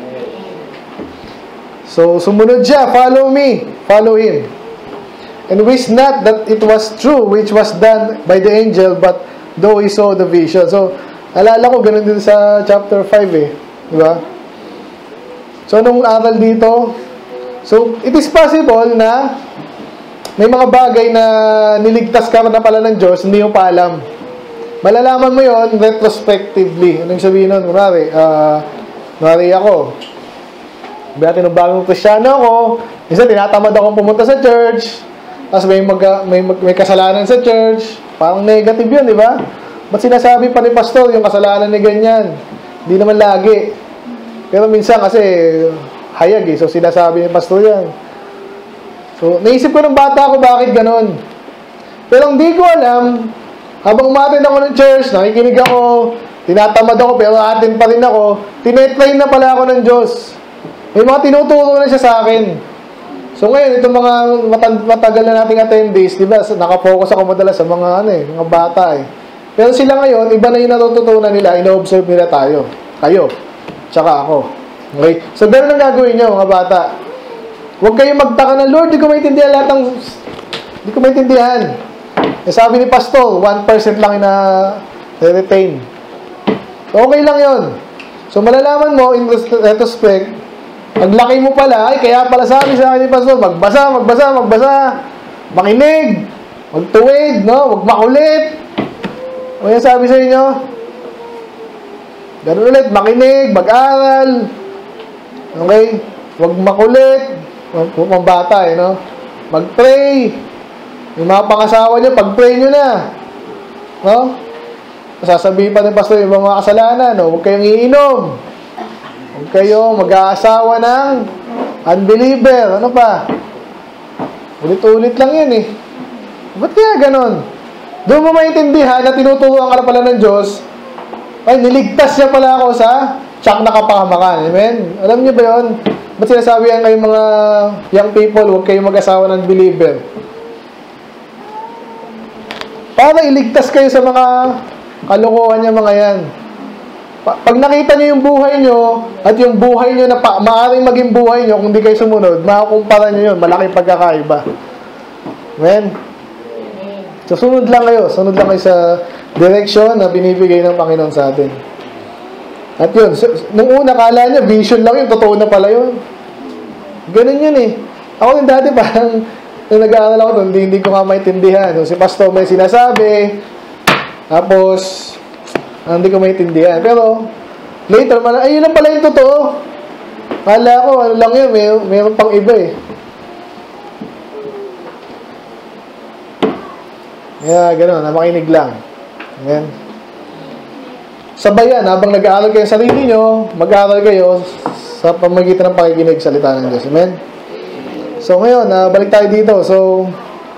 Speaker 2: So, sumunod siya. Follow me. Follow him. And wish not that it was true which was done by the angel, but though he saw the vision. So, alala ko, ganun din sa chapter five eh. Diba? So, nung aral dito, so, it is possible na may mga bagay na niligtas ka na pala ng Diyos, hindi mo pa alam. Malalaman mo yon retrospectively. Anong sabihin nun? Kunwari, uh, kunwari ako, Biyati nung bagong Kristyano ako, isa tinatamad akong pumunta sa church, tapos may, mag, may, may kasalanan sa church, parang negative yun, di ba? Ba't sinasabi pa ni Pastor yung kasalanan ni ganyan? Hindi naman lagi. Pero minsan kasi hayag eh, so sinasabi ni Pastor yan. So, naisip ko ng bata ako bakit ganon. Pero hindi ko alam, habang umatin ako ng church, nakikinig ako, tinatamad ako, pero atin pa rin ako, tinetrain na pala ako ng Diyos. May mga tinuturo na siya sa akin. So ngayon, itong mga matagal na nating attendees, di ba, nakafocus ako madalas sa mga, ano eh, mga bata eh. Pero sila ngayon, iba na yung natututunan nila, ino-observe nila tayo. Kayo. Tsaka ako. Okay? So, gano'n ang gagawin nyo, mga bata. Huwag kayong magtaka na, Lord, di ko maintindihan lahat ng... Di ko maintindihan. Eh, sabi ni Pastor, one percent lang na retain. So, okay lang yon. So, malalaman mo, in retrospect, paglaki mo pala, ay, kaya pala sabi sa akin ni Pastor, magbasa, magbasa, magbasa, makinig, magtuwid, no? Huwag makulit. O yan sabi sa inyo? Ganun ulit, makinig, mag-aral. Okay? Huwag makulit. Huwag mga bata, eh, no? Mag-pray. Yung mga pangasawa nyo, pag-pray nyo na. No? Sasabihin pa ng Pastor yung mga kasalanan, no? Huwag kayong iinom. Huwag kayong mag-aasawa ng unbeliever. Ano pa? Ulit-ulit lang yun, eh. Ba't kaya ganon? Doon mo maintindihan na tinuturuan ka na pala ng Diyos, ay, niligtas niya pala ako sa tsak na kapahamakan. Amen? Alam niyo ba yun? Ba't sinasabi yan kayong mga young people, huwag kayong mag-asawa ng believer? Para iligtas kayo sa mga kalokohan niya mga yan. Pag nakita niyo yung buhay niyo, at yung buhay niyo na pa, maaaring maging buhay niyo, kung di kayo sumunod, makakumpara niyo yun, malaking pagkakaiba. Amen? So, sunod lang kayo. Sunod lang kayo sa direction na binibigay ng Panginoon sa atin. At yun, so, nung una, kala niya, vision lang yun. Totoo na pala yun. Ganun yun eh. Ako yung dati parang, nung nag-aaral ako doon, hindi, hindi ko nga maintindihan. So, si pastor may sinasabi, tapos, ah, hindi ko maintindihan. Pero, later, man, ayun lang pala yung totoo. Kala ko, ano lang yun, may, mayroon pang iba eh. Kaya, gano'n, makinig lang. Amen. Sabayan, habang nag-aaral kayo sa sarili nyo, mag-aaral kayo sa pamagitan ng pakikinig sa salita ng Diyos. Amen? So, ngayon, uh, balik tayo dito. So,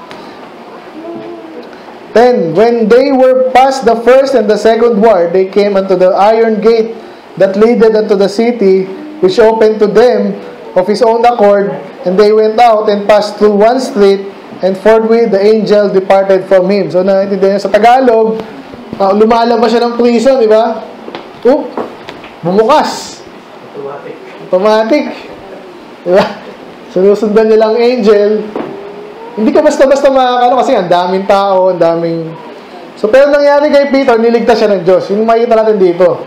Speaker 2: ten. When they were past the first and the second ward, they came unto the iron gate that leaded unto the city, which opened to them of his own accord, and they went out and passed through one street, and forthwith the angel departed from him. So, naintindihan sa Tagalog, uh, lumalabas siya ng prison, di ba? Oop! Bumukas!
Speaker 4: Automatic.
Speaker 2: Automatic. Diba? Sinusundan niya lang angel. Hindi ka basta-basta makakano kasi ang daming tao, ang daming... So, pero nangyari kay Peter, niligtas siya ng Diyos. Yung makikita natin dito.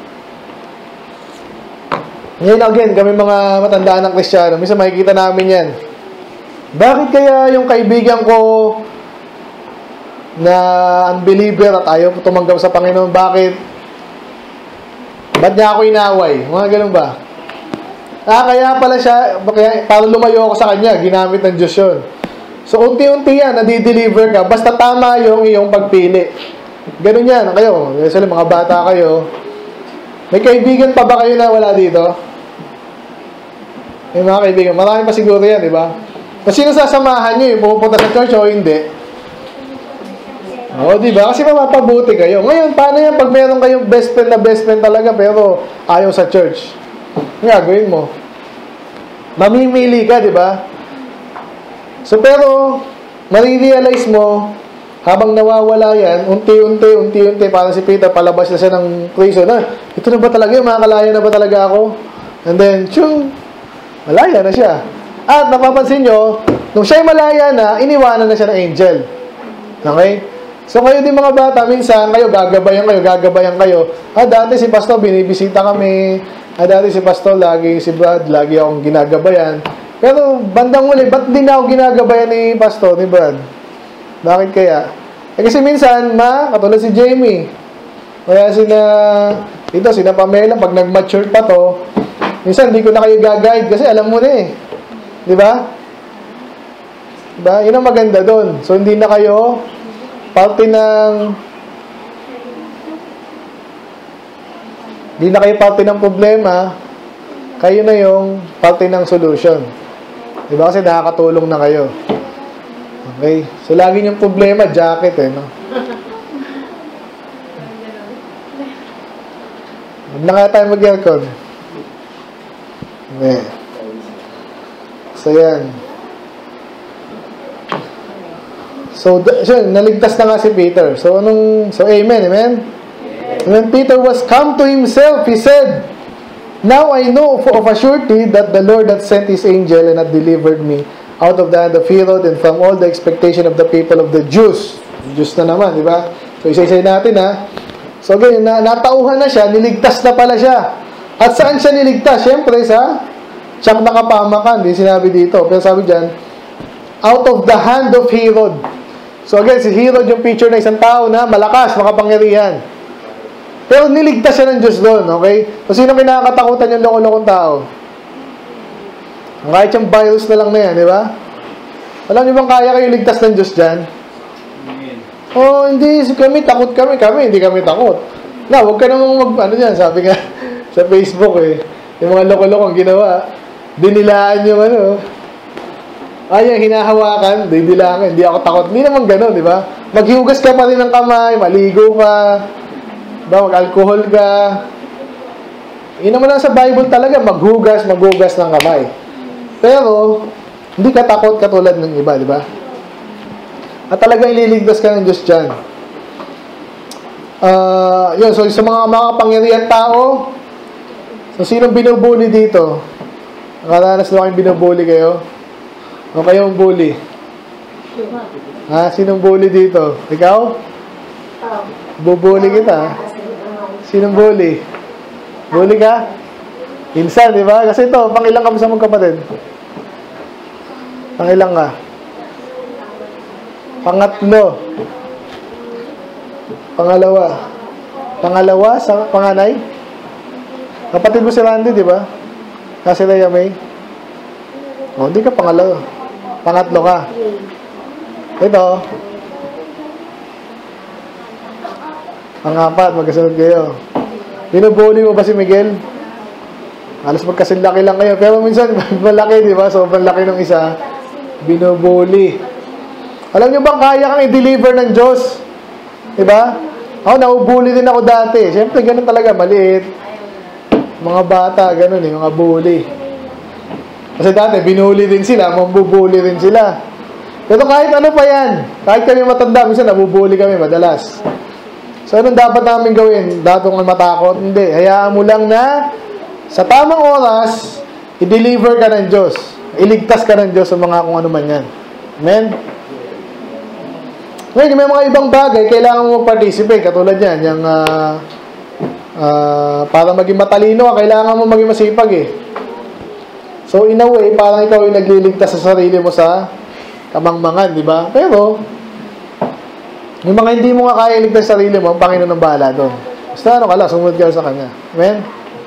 Speaker 2: Ngayon again, kami mga matandaan ng Kristiyano, minsan makikita namin yan. Bakit kaya yung kaibigan ko na unbeliever at ayaw tumanggap sa Panginoon, bakit? Ba't niya ako inaway? Mga ganun ba? Ah, kaya pala siya, kaya, para lumayo ako sa kanya, ginamit ng Diyos yun. So, unti-unti yan, nadi-deliver ka, basta tama yung iyong pagpili. Ganun yan, kayo, sila mga bata kayo. May kaibigan pa ba kayo na wala dito? May mga kaibigan, marami pa siguro yan, di ba? Kasi sino sasamahan nyo, yung pupunta sa church o hindi? Oo, di ba? Kasi mapapabuti kayo. Ngayon, paano yan pag meron kayong best friend na best friend talaga, pero ayaw sa church? Ang gagawin mo? Mamimili ka, di ba? So, pero, marirealize mo, habang nawawala yan, unti-unti, unti-unti, parang si Peter, palabas na siya ng prison. Ah, ito na ba talaga yun? Makakalaya na ba talaga ako? And then, tiyung, malaya na siya. At, napapansin nyo, nung siya'y malaya na, iniwanan na siya ng angel. Okay? So, kayo din mga bata, minsan, kayo, gagabayan kayo, gagabayan kayo. Ah, dati si Pastor, binibisita kami. Ah, dati si Pastor, lagi, si Brad, lagi akong ginagabayan. Pero, bandang uli, ba't di na ako ginagabayan ni Pastor, ni Brad? Bakit kaya? Eh, kasi minsan, ma, katulad si Jamie. Kaya sina, ito, sina Pamela, pag nag-mature pa to, minsan, di ko na kayo gag-guide kasi alam mo na eh. Di ba? Diba? Yun ang maganda doon. So, hindi na kayo parte ng Hindi na kayo parte ng problema, kayo na yung parte ng solution. Diba? Kasi nakakatulong na kayo. Okay? So, lagi yung problema, jacket eh, no? Huwag na kaya tayo mag-aircon. Okay. So, yan. So, so, naligtas na nga si Peter. So, anong, so, amen, amen? When Peter was come to himself, he said, "Now I know of a surety that the Lord hath sent his angel and hath delivered me out of the hand of Herod and from all the expectation of the people of the Jews." Jews na naman, di ba? So, isa-isa natin, ha? So, again, na, natauhan na siya, niligtas na pala siya. At saan siya niligtas? Siyempre, sa tiyak na kapamakan, di sinabi dito. Pero sabi dyan, out of the hand of Herod. So, again, si Herod yung picture na isang tao na malakas, makapangyarihan. Pero niligtas siya ng Diyos doon, okay? So, sino kinakatakutan yung loko-lokong tao? Kahit yung virus na lang na yan, di ba? Alam niyo bang kaya kayo ligtas ng Diyos dyan? Oh, hindi. Kami, takot kami. Kami, hindi kami takot. Na, huwag ka namang mag, ano yan, sabi nga sa Facebook eh. Yung mga loko-lokong ginawa. Dinilaan yung ano. Ay, yung hinahawakan, didilangan. Hindi ako takot. Hindi naman gano'n, di ba? Maghihugas ka pa rin ng kamay, maligo ka. Diba, mag-alcohol ka. Yun naman lang sa Bible talaga, maghugas, maghugas ng kamay. Pero, hindi ka takot katulad ng iba, di ba? At talagang ililigtas ka ng Diyos dyan. Uh, yun, so sa mga makapangyarihan tao, so sinong binubuli dito? Nakaranas na kayong binubuli kayo? O kayong bully? Ha? Sinong bully dito? Ikaw? Bubuli kita. Sinong bully? Bully ka? Minsan, di ba? Kasi ito, pangilang ka sa mga kapatid? Pangilang ka? Pangatlo. Pangalawa. Pangalawa sa panganay. Kapatid mo si Randy, di ba? Kasi Leia May. O, di ka pangalawa. Pangatlo ka. Ito. Pangapat, magkasunod kayo. Binubuli mo ba si Miguel? Halos magkasinlaki lang kayo. Pero minsan, malaki, di ba? Sobrang laki ng isa. Binubuli. Alam nyo bang kaya kang i-deliver ng Diyos? Di ba? Ako, naubuli din ako dati. Siyempre, ganun talaga, maliit. Mga bata, ganun eh, mga bully. Kasi dati, binuli din sila, mambubuli din sila. Pero kahit ano pa yan, kahit kami matanda, minsan nabubuli kami madalas. So, anong dapat namin gawin? Dato nga matakot? Hindi. Hayaan mo lang na sa tamang oras, i-deliver ka ng Diyos. Iligtas ka ng Diyos sa mga kung ano man yan. Amen? Ngayon, may mga ibang bagay, kailangan mo participate. Katulad yan, yung uh, uh, para maging matalino ka, kailangan mo maging masipag eh. So, in a way, parang ikaw yung nagliligtas sa sarili mo sa kamangmangan, di ba? Pero, yung mga hindi mo nga kaya iligtas sa sarili mo, ang Panginoon ang bahala doon. Basta ano ka lang, sumunod ka sa Kanya. Amen?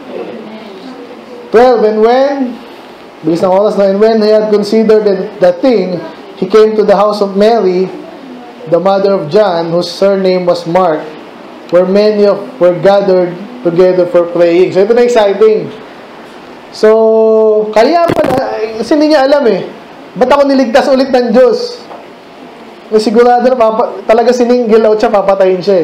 Speaker 2: twelve, and when, bilis ng oras na, and when he had considered the, the thing, he came to the house of Mary, the mother of John, whose surname was Mark, where many of were gathered together for praying. So, ito na exciting. So, kaya pala, kasi hindi niya alam eh, ba't ako niligtas ulit ng Diyos? May sigurado na papa, talaga siningil out siya, papatayin siya eh.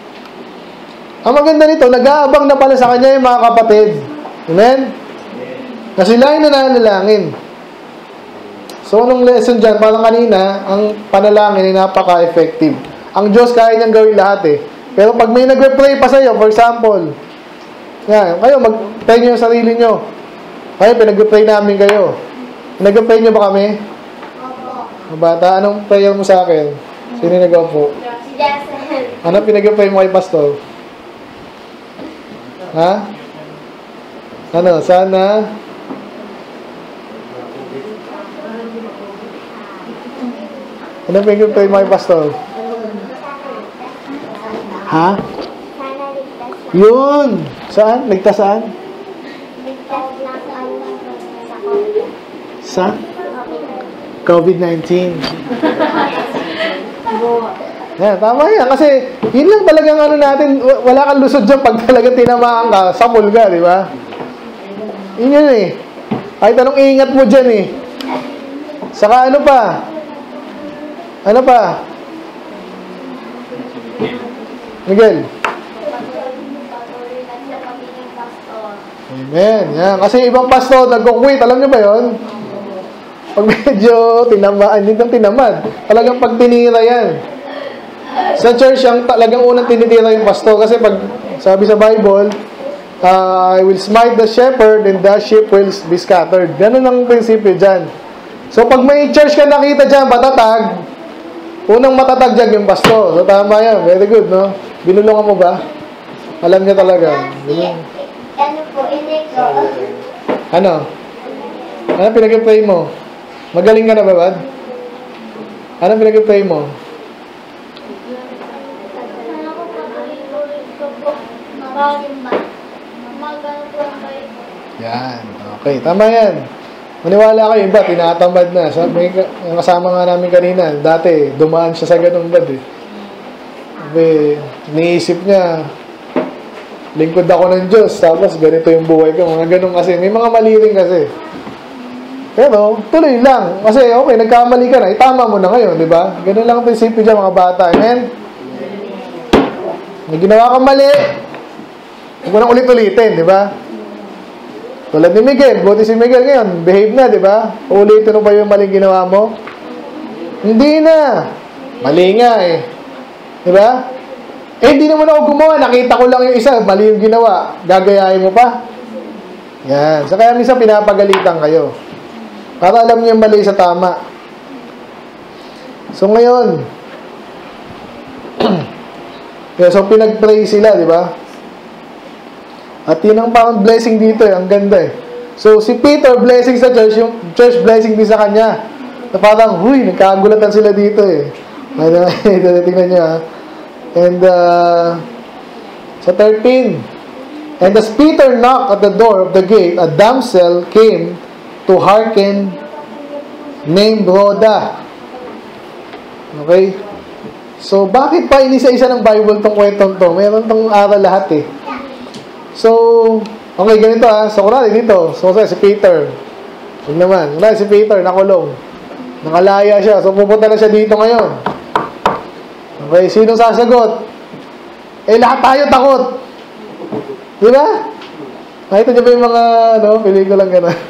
Speaker 2: Ang maganda nito, nag-aabang na pala sa kanya yung mga kapatid. Amen? Na sila yung nananalangin. So, anong lesson dyan? Parang kanina, ang panalangin ay napaka-effective. Ang Diyos kaya niyang gawin lahat eh. Pero pag may nag-pray pa sa'yo, for example, yan, kayo, mag-pray niyo yung sarili niyo. Kayo, pinag-pray namin kayo. Pinag-pray niyo ba kami? Bata, anong prayer mo sa akin? Sino nagawa po?
Speaker 3: Si Jason.
Speaker 2: Ano pinag-pray mo kay Pastor? Ha? Ano? Sana? Ano pinag-pray mo kay Pastor? Ha?
Speaker 3: Sana ligtas na.
Speaker 2: Yun! Saan? Ligtas saan?
Speaker 3: Ligtas na sa ano sa COVID.
Speaker 2: Sa? COVID nineteen. Yan, tama yan. Kasi, yun lang talagang ano natin, wala kang lusod dyan pag talagang tinamaan ka, sapul ka, di ba? Yun yun eh. Kahit anong ingat mo dyan eh. Saka ano pa? Ano pa? Miguel? Amen. Yan. Kasi ibang pastor, nag-quit. Alam niyo ba yun? Pag medyo tinamaan, hindi nang tinamad. Talagang pag tinira yan. Sa church, ang talagang unang tinitira yung pastor. Kasi pag sabi sa Bible, uh, I will smite the shepherd and the sheep will be scattered. Ganun ang prinsipyo dyan. So pag may church ka nakita dyan, patatag, unang matatag dyan yung pastor. So tama yan. Very good, no? Binulungan mo ba? Alam niya talaga. Binulungan.
Speaker 3: Ano po, hindi ko.
Speaker 2: Ano? Ano pinag-pray mo? Magaling ka na ba, Bad? Ano pinag-pray mo? Yan. Okay, tama yan. Maniwala kayo, iba, tinatamad na. Sabi, yung kasama nga namin kanina, dati, dumaan siya sa ganung bad eh. Sabi, niisip niya, lingkod ako ng Diyos, tapos ganito yung buhay ko. Mga ganun kasi, may mga mali rin kasi. Pero, tuloy lang. Kasi, okay, nagkamali ka na, itama mo na ngayon, di ba? Ganun lang ang prinsipyo dyan, mga bata. Amen? May ginawa kang mali, huwag mo nang ulit-ulitin, di ba? Tulad ni Miguel, buti si Miguel ngayon, behave na, di ba? Ulitin mo pa yung maling ginawa mo? Hindi na. Mali nga eh. Di ba? Eh, hindi naman ako gumawa. Nakita ko lang yung isa, mali yung ginawa. Gagayahin mo pa? Yan. So, kaya minsan pinapagalitan kayo. Para alam niyo yung mali sa tama. So, ngayon, yeah, so pinag-pray sila, di ba? At yun ang found blessing dito eh. Ang ganda eh. So, si Peter, blessing sa church, yung church blessing din sa kanya. Na parang, huy, nagkagulatan sila dito eh. Ano, ito, tingnan nyo ha. And, uh, sa thirteen, and as Peter knocked at the door of the gate, a damsel came to hearken named Rhoda. Okay? So, bakit pa inisa-isa ng Bible tong kwentong to? Meron tong aral lahat eh. So, okay, ganito ha. So, kunwari dito. So, si Peter. Huwag naman. Kunwari si Peter, nakulong. Nakalaya siya. So, pupunta na siya dito ngayon. Okay, sinong sasagot? Eh, lahat tayo takot. Di ba? Nakita niyo ba yung mga, ano, pelikulang gano'n?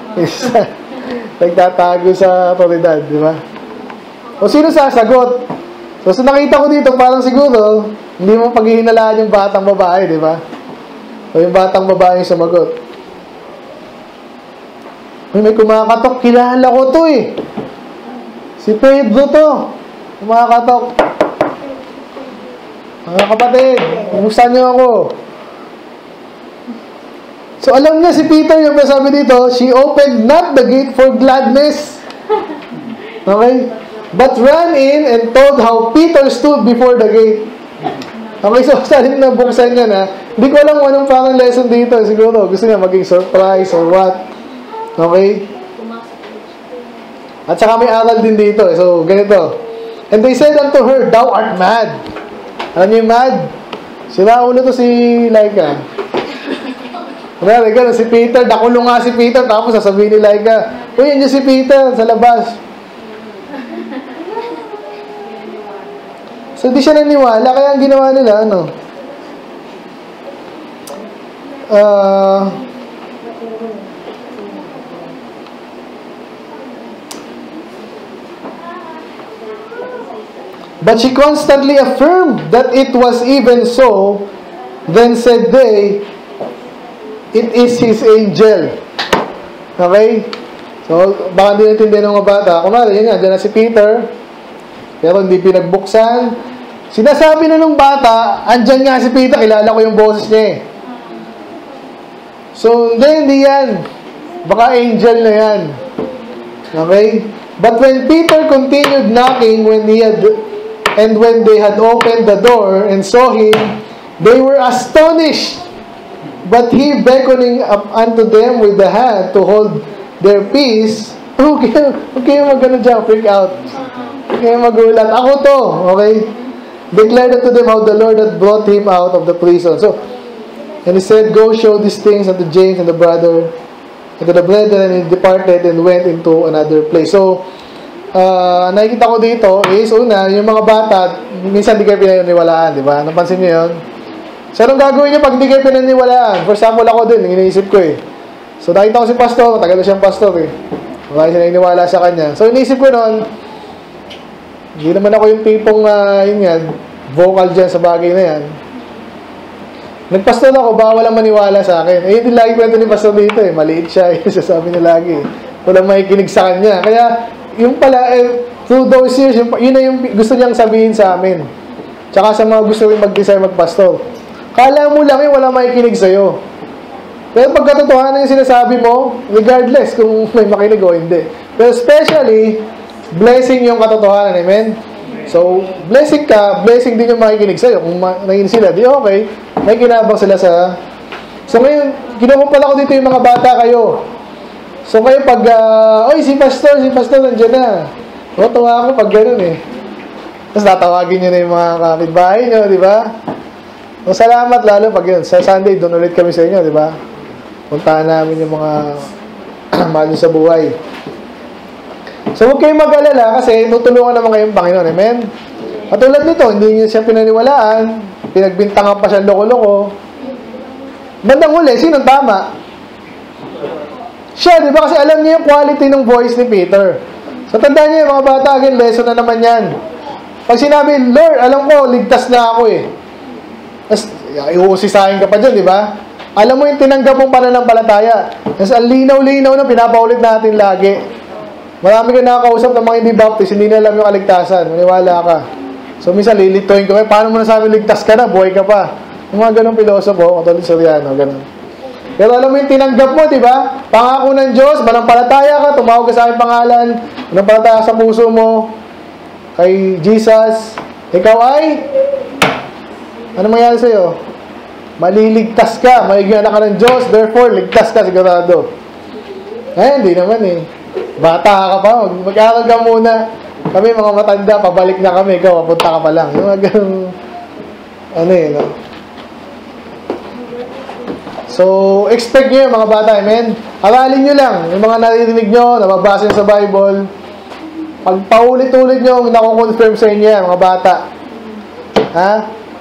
Speaker 2: Nagtatago sa otoridad, di ba? O, sino sasagot? So, so, nakita ko dito, parang siguro, hindi mo paghihinalaan yung batang babae, di ba? O yung batang babae yung sumagot. Uy, may kumakatok. Kilala ko to eh. Si Pedro to. Kumakatok. Mga kapatid, kumusta niyo ako? So, alam niya si Peter, yung sabi dito, she opened not the gate for gladness. Okay? But ran in and told how Peter stood before the gate. Okay, so sabi na buksan niya na, hindi ko alam anong parang lesson dito. Siguro, gusto niya maging surprise or what. Okay? At saka may aral din dito. So, ganito. And they said unto her, thou art mad. Alam niyo yung mad? Sila ulo to si Laika. Kunwari, gano'n, si Peter, nakulong nga si Peter, tapos sasabihin ni Laika, uy, yan si Peter, sa labas. So, di siya naniwala, kaya ang ginawa nila, ano, uh, but she constantly affirmed that it was even so. Then said they, it is his angel. Okay? So, baka hindi natindihan ng mga bata. Kunwari, yun nga, dyan na si Peter, pero hindi pinagbuksan. Sinasabi na nung bata, andyan nga si Peter, kilala ko yung boses niya eh. So, hindi, hindi yan. Baka angel na yan. Okay? But when Peter continued knocking, when he had, and when they had opened the door and saw him, they were astonished. But he, beckoning up unto them with the hand to hold their peace, okay, okay, mag-ano dyan, freak out. Okay, magulat. Ako to, okay? Declared unto them how the Lord had brought him out of the prison. So, and he said, go show these things unto James and the brother, and to the brethren, and he departed and went into another place. So, uh, nakikita ko dito is, una, yung mga bata, minsan di kayo pinaniniwalaan, di ba? Napansin niyo yun? So, anong gagawin niyo pag di kayo pinaniniwalaan? For example, ako din, iniisip ko eh. So, nakita ko si pastor, matagal na siyang pastor eh. Wala siya naniniwala sa kanya. So, iniisip ko noon, hindi naman ako yung tipong, uh, yun yan, vocal dyan sa bagay na yan. Nagpastor ako, baka walang maniwala sa akin. Eh, hindi lagi kwento ni pastor dito eh. Maliit siya eh. Sasabi niya lagi. Walang makikinig sa kanya. Kaya, yung pala, eh, through those years, yun, yun na yung gusto niyang sabihin sa amin. Tsaka sa mga gusto rin mag-desire magpastor. Kala mo lang eh, walang makikinig sa'yo. Pero pagkatotohanan yung sinasabi mo, regardless kung may makinig o hindi. Pero especially, blessing yung katotohanan, amen? So, blessing ka, blessing din yung makikinig sa'yo. Kung nakikinig sila, di okay. May kinabang sila sa... So, ngayon, kinukumpala ko dito yung mga bata kayo. So, kayo pag, uh, oy, si pastor, si pastor, nandiyan na. O, tawa ako pag gano'n eh. Tapos tatawagin nyo na yung mga kapitbahay nyo, di ba? So, salamat lalo pag yun. Sa Sunday, doon ulit kami sa inyo, di ba? Puntahan namin yung mga mahal sa buhay. So, huwag kayong mag-alala kasi tutulungan naman kayong Panginoon. Amen? Katulad nito, hindi niyo siya pinaniwalaan, pinagbintangan pa siya loko-loko. Bandang huli, sino tama? Siya, di ba? Kasi alam niya yung quality ng voice ni Peter. So, tandaan niyo yung mga bata, again, lesson na naman yan. Pag sinabi, Lord, alam ko, ligtas na ako eh. Tapos, iuusisahin ka pa dyan, di ba? Alam mo yung tinanggap mong pananampalataya. Tapos, ang linaw-linaw na pinapaulit natin lagi. Marami ka nakakausap ng mga hindi baptist, hindi na alam yung kaligtasan. Maniwala ka. So, minsan lilitoin ko, eh, paano mo nasabi ligtas ka na, buhay ka pa. Yung mga ganong pilosopo, katulad Soriano, ganon. Pero alam mo yung tinanggap mo, di ba? Pangako ng Diyos, manampalataya ka, tumawag ka sa aking pangalan, manampalataya sa puso mo. kay Jesus, ikaw ay, ano mangyari sa'yo? Maliligtas ka, magiging anak ka ng Diyos, therefore, ligtas ka, sigurado. Eh, hindi naman eh. Bata ka pa, mag-aaral ka muna. Kami, mga matanda, pabalik na kami, ikaw, papunta ka pa lang. Yung mga ganun, ano eh, no? So, expect nyo yung mga bata, amen? Aralin nyo lang, yung mga naririnig nyo, nababasa sa Bible, pag paulit-ulit nyo, nakukonfirm sa inyo yan, mga bata. Ha?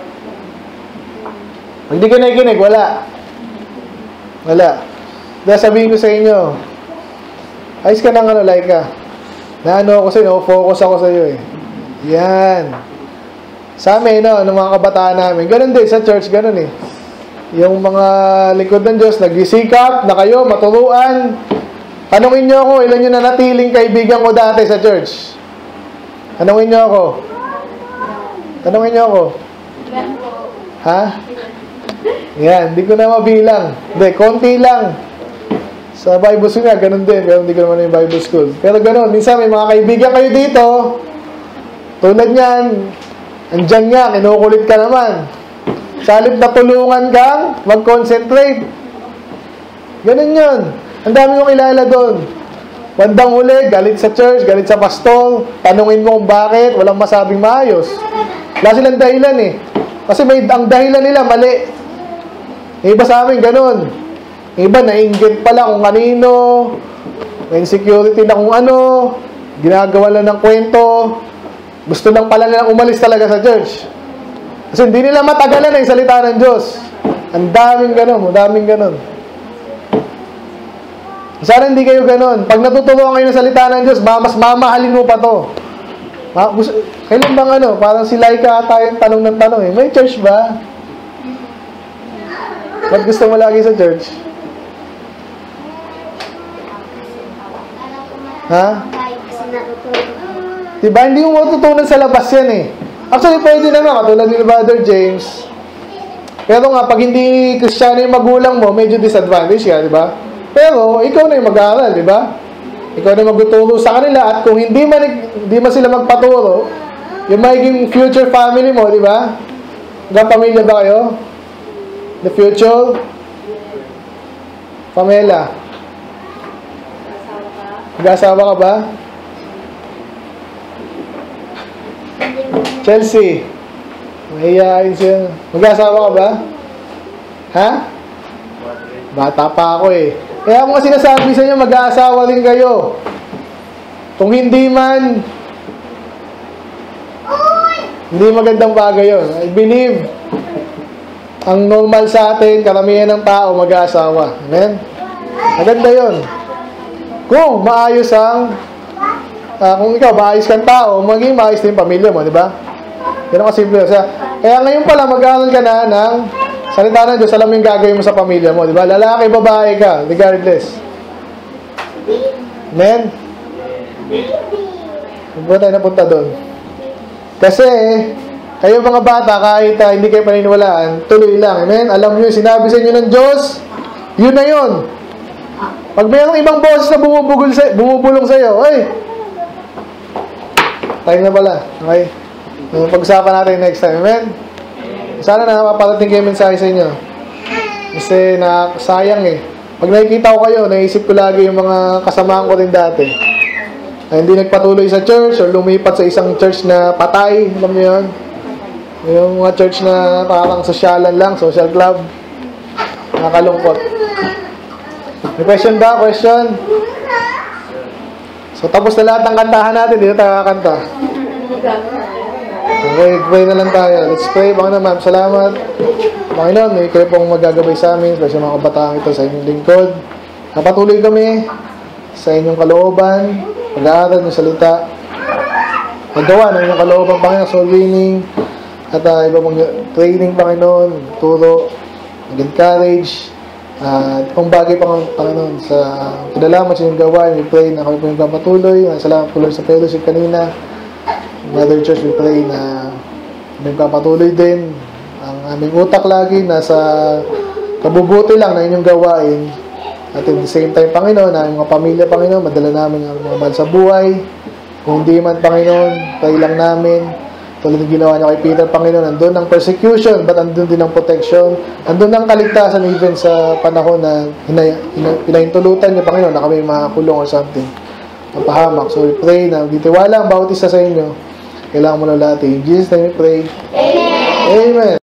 Speaker 2: Pag di ka nakikinig, wala. Wala. Dahil sabihin ko sa inyo, ayos ka ng ano, like ka. Na ano ako sa'yo, focus ako sa'yo eh. Yan. Sa amin, no, ng mga kabataan namin, ganun din, sa church, ganun eh. Yung mga likod ng Diyos, nagsisikap na kayo, maturuan. Tanungin nyo ako, ilan yung nanatiling kaibigan ko dati sa church? Tanungin nyo ako. Tanungin nyo ako. Ha? Yan, hindi ko na mabilang. Hindi, konti lang. Sa Bible school nga, ganun din. Pero hindi ko naman yung Bible school. Pero ganun, minsan may mga kaibigan kayo dito. Tulad niyan, andyan nga, kinukulit ka naman. Sa halip na tulungan kang mag-concentrate. Ganun yun. Ang dami kong kilala doon. Bandang huli, galit sa church, galit sa pastor. Tanungin mo kung bakit, walang masabing maayos. Wala silang dahilan eh. Kasi may, ang dahilan nila, mali. Yung iba sa amin, ganun. Yung iba, nainggit pala kung kanino. May insecurity na kung ano. Ginagawa lang ng kwento. Gusto lang pala nilang umalis talaga sa church. Kasi hindi nila matagalan ang salita ng Diyos. Ang daming ganun, ang daming ganun. Sana hindi kayo ganun. Pag natuturuan kayo ng salita ng Diyos, mas mamahalin mo pa to. Ma gusto, kailan bang ano, parang si Laika ata yung tanong ng tanong eh. May church ba? Ba't gusto mo lagi sa church? Ha? Diba? Hindi mo matutunan sa labas yan eh. Actually, pwede naman, katulad ni Brother James. Pero nga, pag hindi Kristiyano yung magulang mo, medyo disadvantage ka, di ba? Pero, ikaw na yung mag-aaral, di ba? Ikaw na magtuturo sa kanila, at kung hindi man, hindi man sila magpaturo, yung magiging future family mo, di ba? Hanggang pamilya ba kayo? The future? Pamela? Mag-asawa ka ba? Chelsea? Mahihain siya. Mag-asawa ka ba? Ha? Bata pa ako eh. Kaya ako nga sinasabi sa inyo, mag-aasawa rin kayo. Kung hindi man, hindi magandang bagay yun. I believe, ang normal sa atin, karamihan ng tao, mag-aasawa. Amen? Maganda yun. Kung maayos ang, uh, kung ikaw, maayos kang tao, maging maayos din pamilya mo, di ba? Ganun kasimple. Kaya ngayon pala, mag-aaral ka na ng salita ng Diyos, alam mo yung gagawin mo sa pamilya mo, di ba? Lalaki, babae ka, regardless. Amen? Huwag ba tayo napunta doon? Kasi, kayo mga bata, kahit uh, hindi kayo paniniwalaan, tuloy lang. Amen? Alam nyo, sinabi sa inyo ng Diyos, yun na yun. Pag mayroong ibang boses na bumubugol sa, bumubulong sa iyo, ay, time na pala. Okay? Pag-usapan natin next time. Amen? Sana na mapaparating kayo mensahe sa inyo. Kasi na sayang eh. Pag nakikita ko kayo, naisip ko lagi yung mga kasamahan ko rin dati. Na hindi nagpatuloy sa church or lumipat sa isang church na patay. Alam mo yun? Yung mga church na parang sosyalan lang, social club. Nakakalungkot. May question ba? Question? So, tapos na lahat ng kantahan natin. Dito tayo kakanta. Okay, pray na lang tayo. Let's pray. Baka naman, salamat. Panginoon, may kayo pong magagabay sa amin, especially mga kabataan ito sa inyong lingkod. Napatuloy kami sa inyong kalooban, pag-aaral ng salita, paggawa ng inyong kalooban, Panginoon, soul winning, at uh, iba pong training, Panginoon, turo, mag-encourage, at uh, kung bagay pang Panginoon sa kinalaman sa inyong gawain, we pray na kami po yung papatuloy. Salamat po sa fellowship kanina. Mother Church, we pray na may papatuloy din. Ang aming utak lagi nasa kabubuti lang na inyong gawain. At at the same time, Panginoon, na mga pamilya, Panginoon, madala namin ang mga mahal sa buhay. Kung hindi man, Panginoon, pray lang namin. Tulad ng ginawa niyo kay Peter, Panginoon, nandun ang persecution, but andun din ang protection. Andun ang kaligtasan even sa panahon na hinay, hinay, pinahintulutan niyo, Panginoon, na kami makakulong or something. Mapahamak. So we pray na ditiwala ang bawat isa sa inyo. Kailangan mo na lahat. In Jesus' name we pray. Amen. Amen.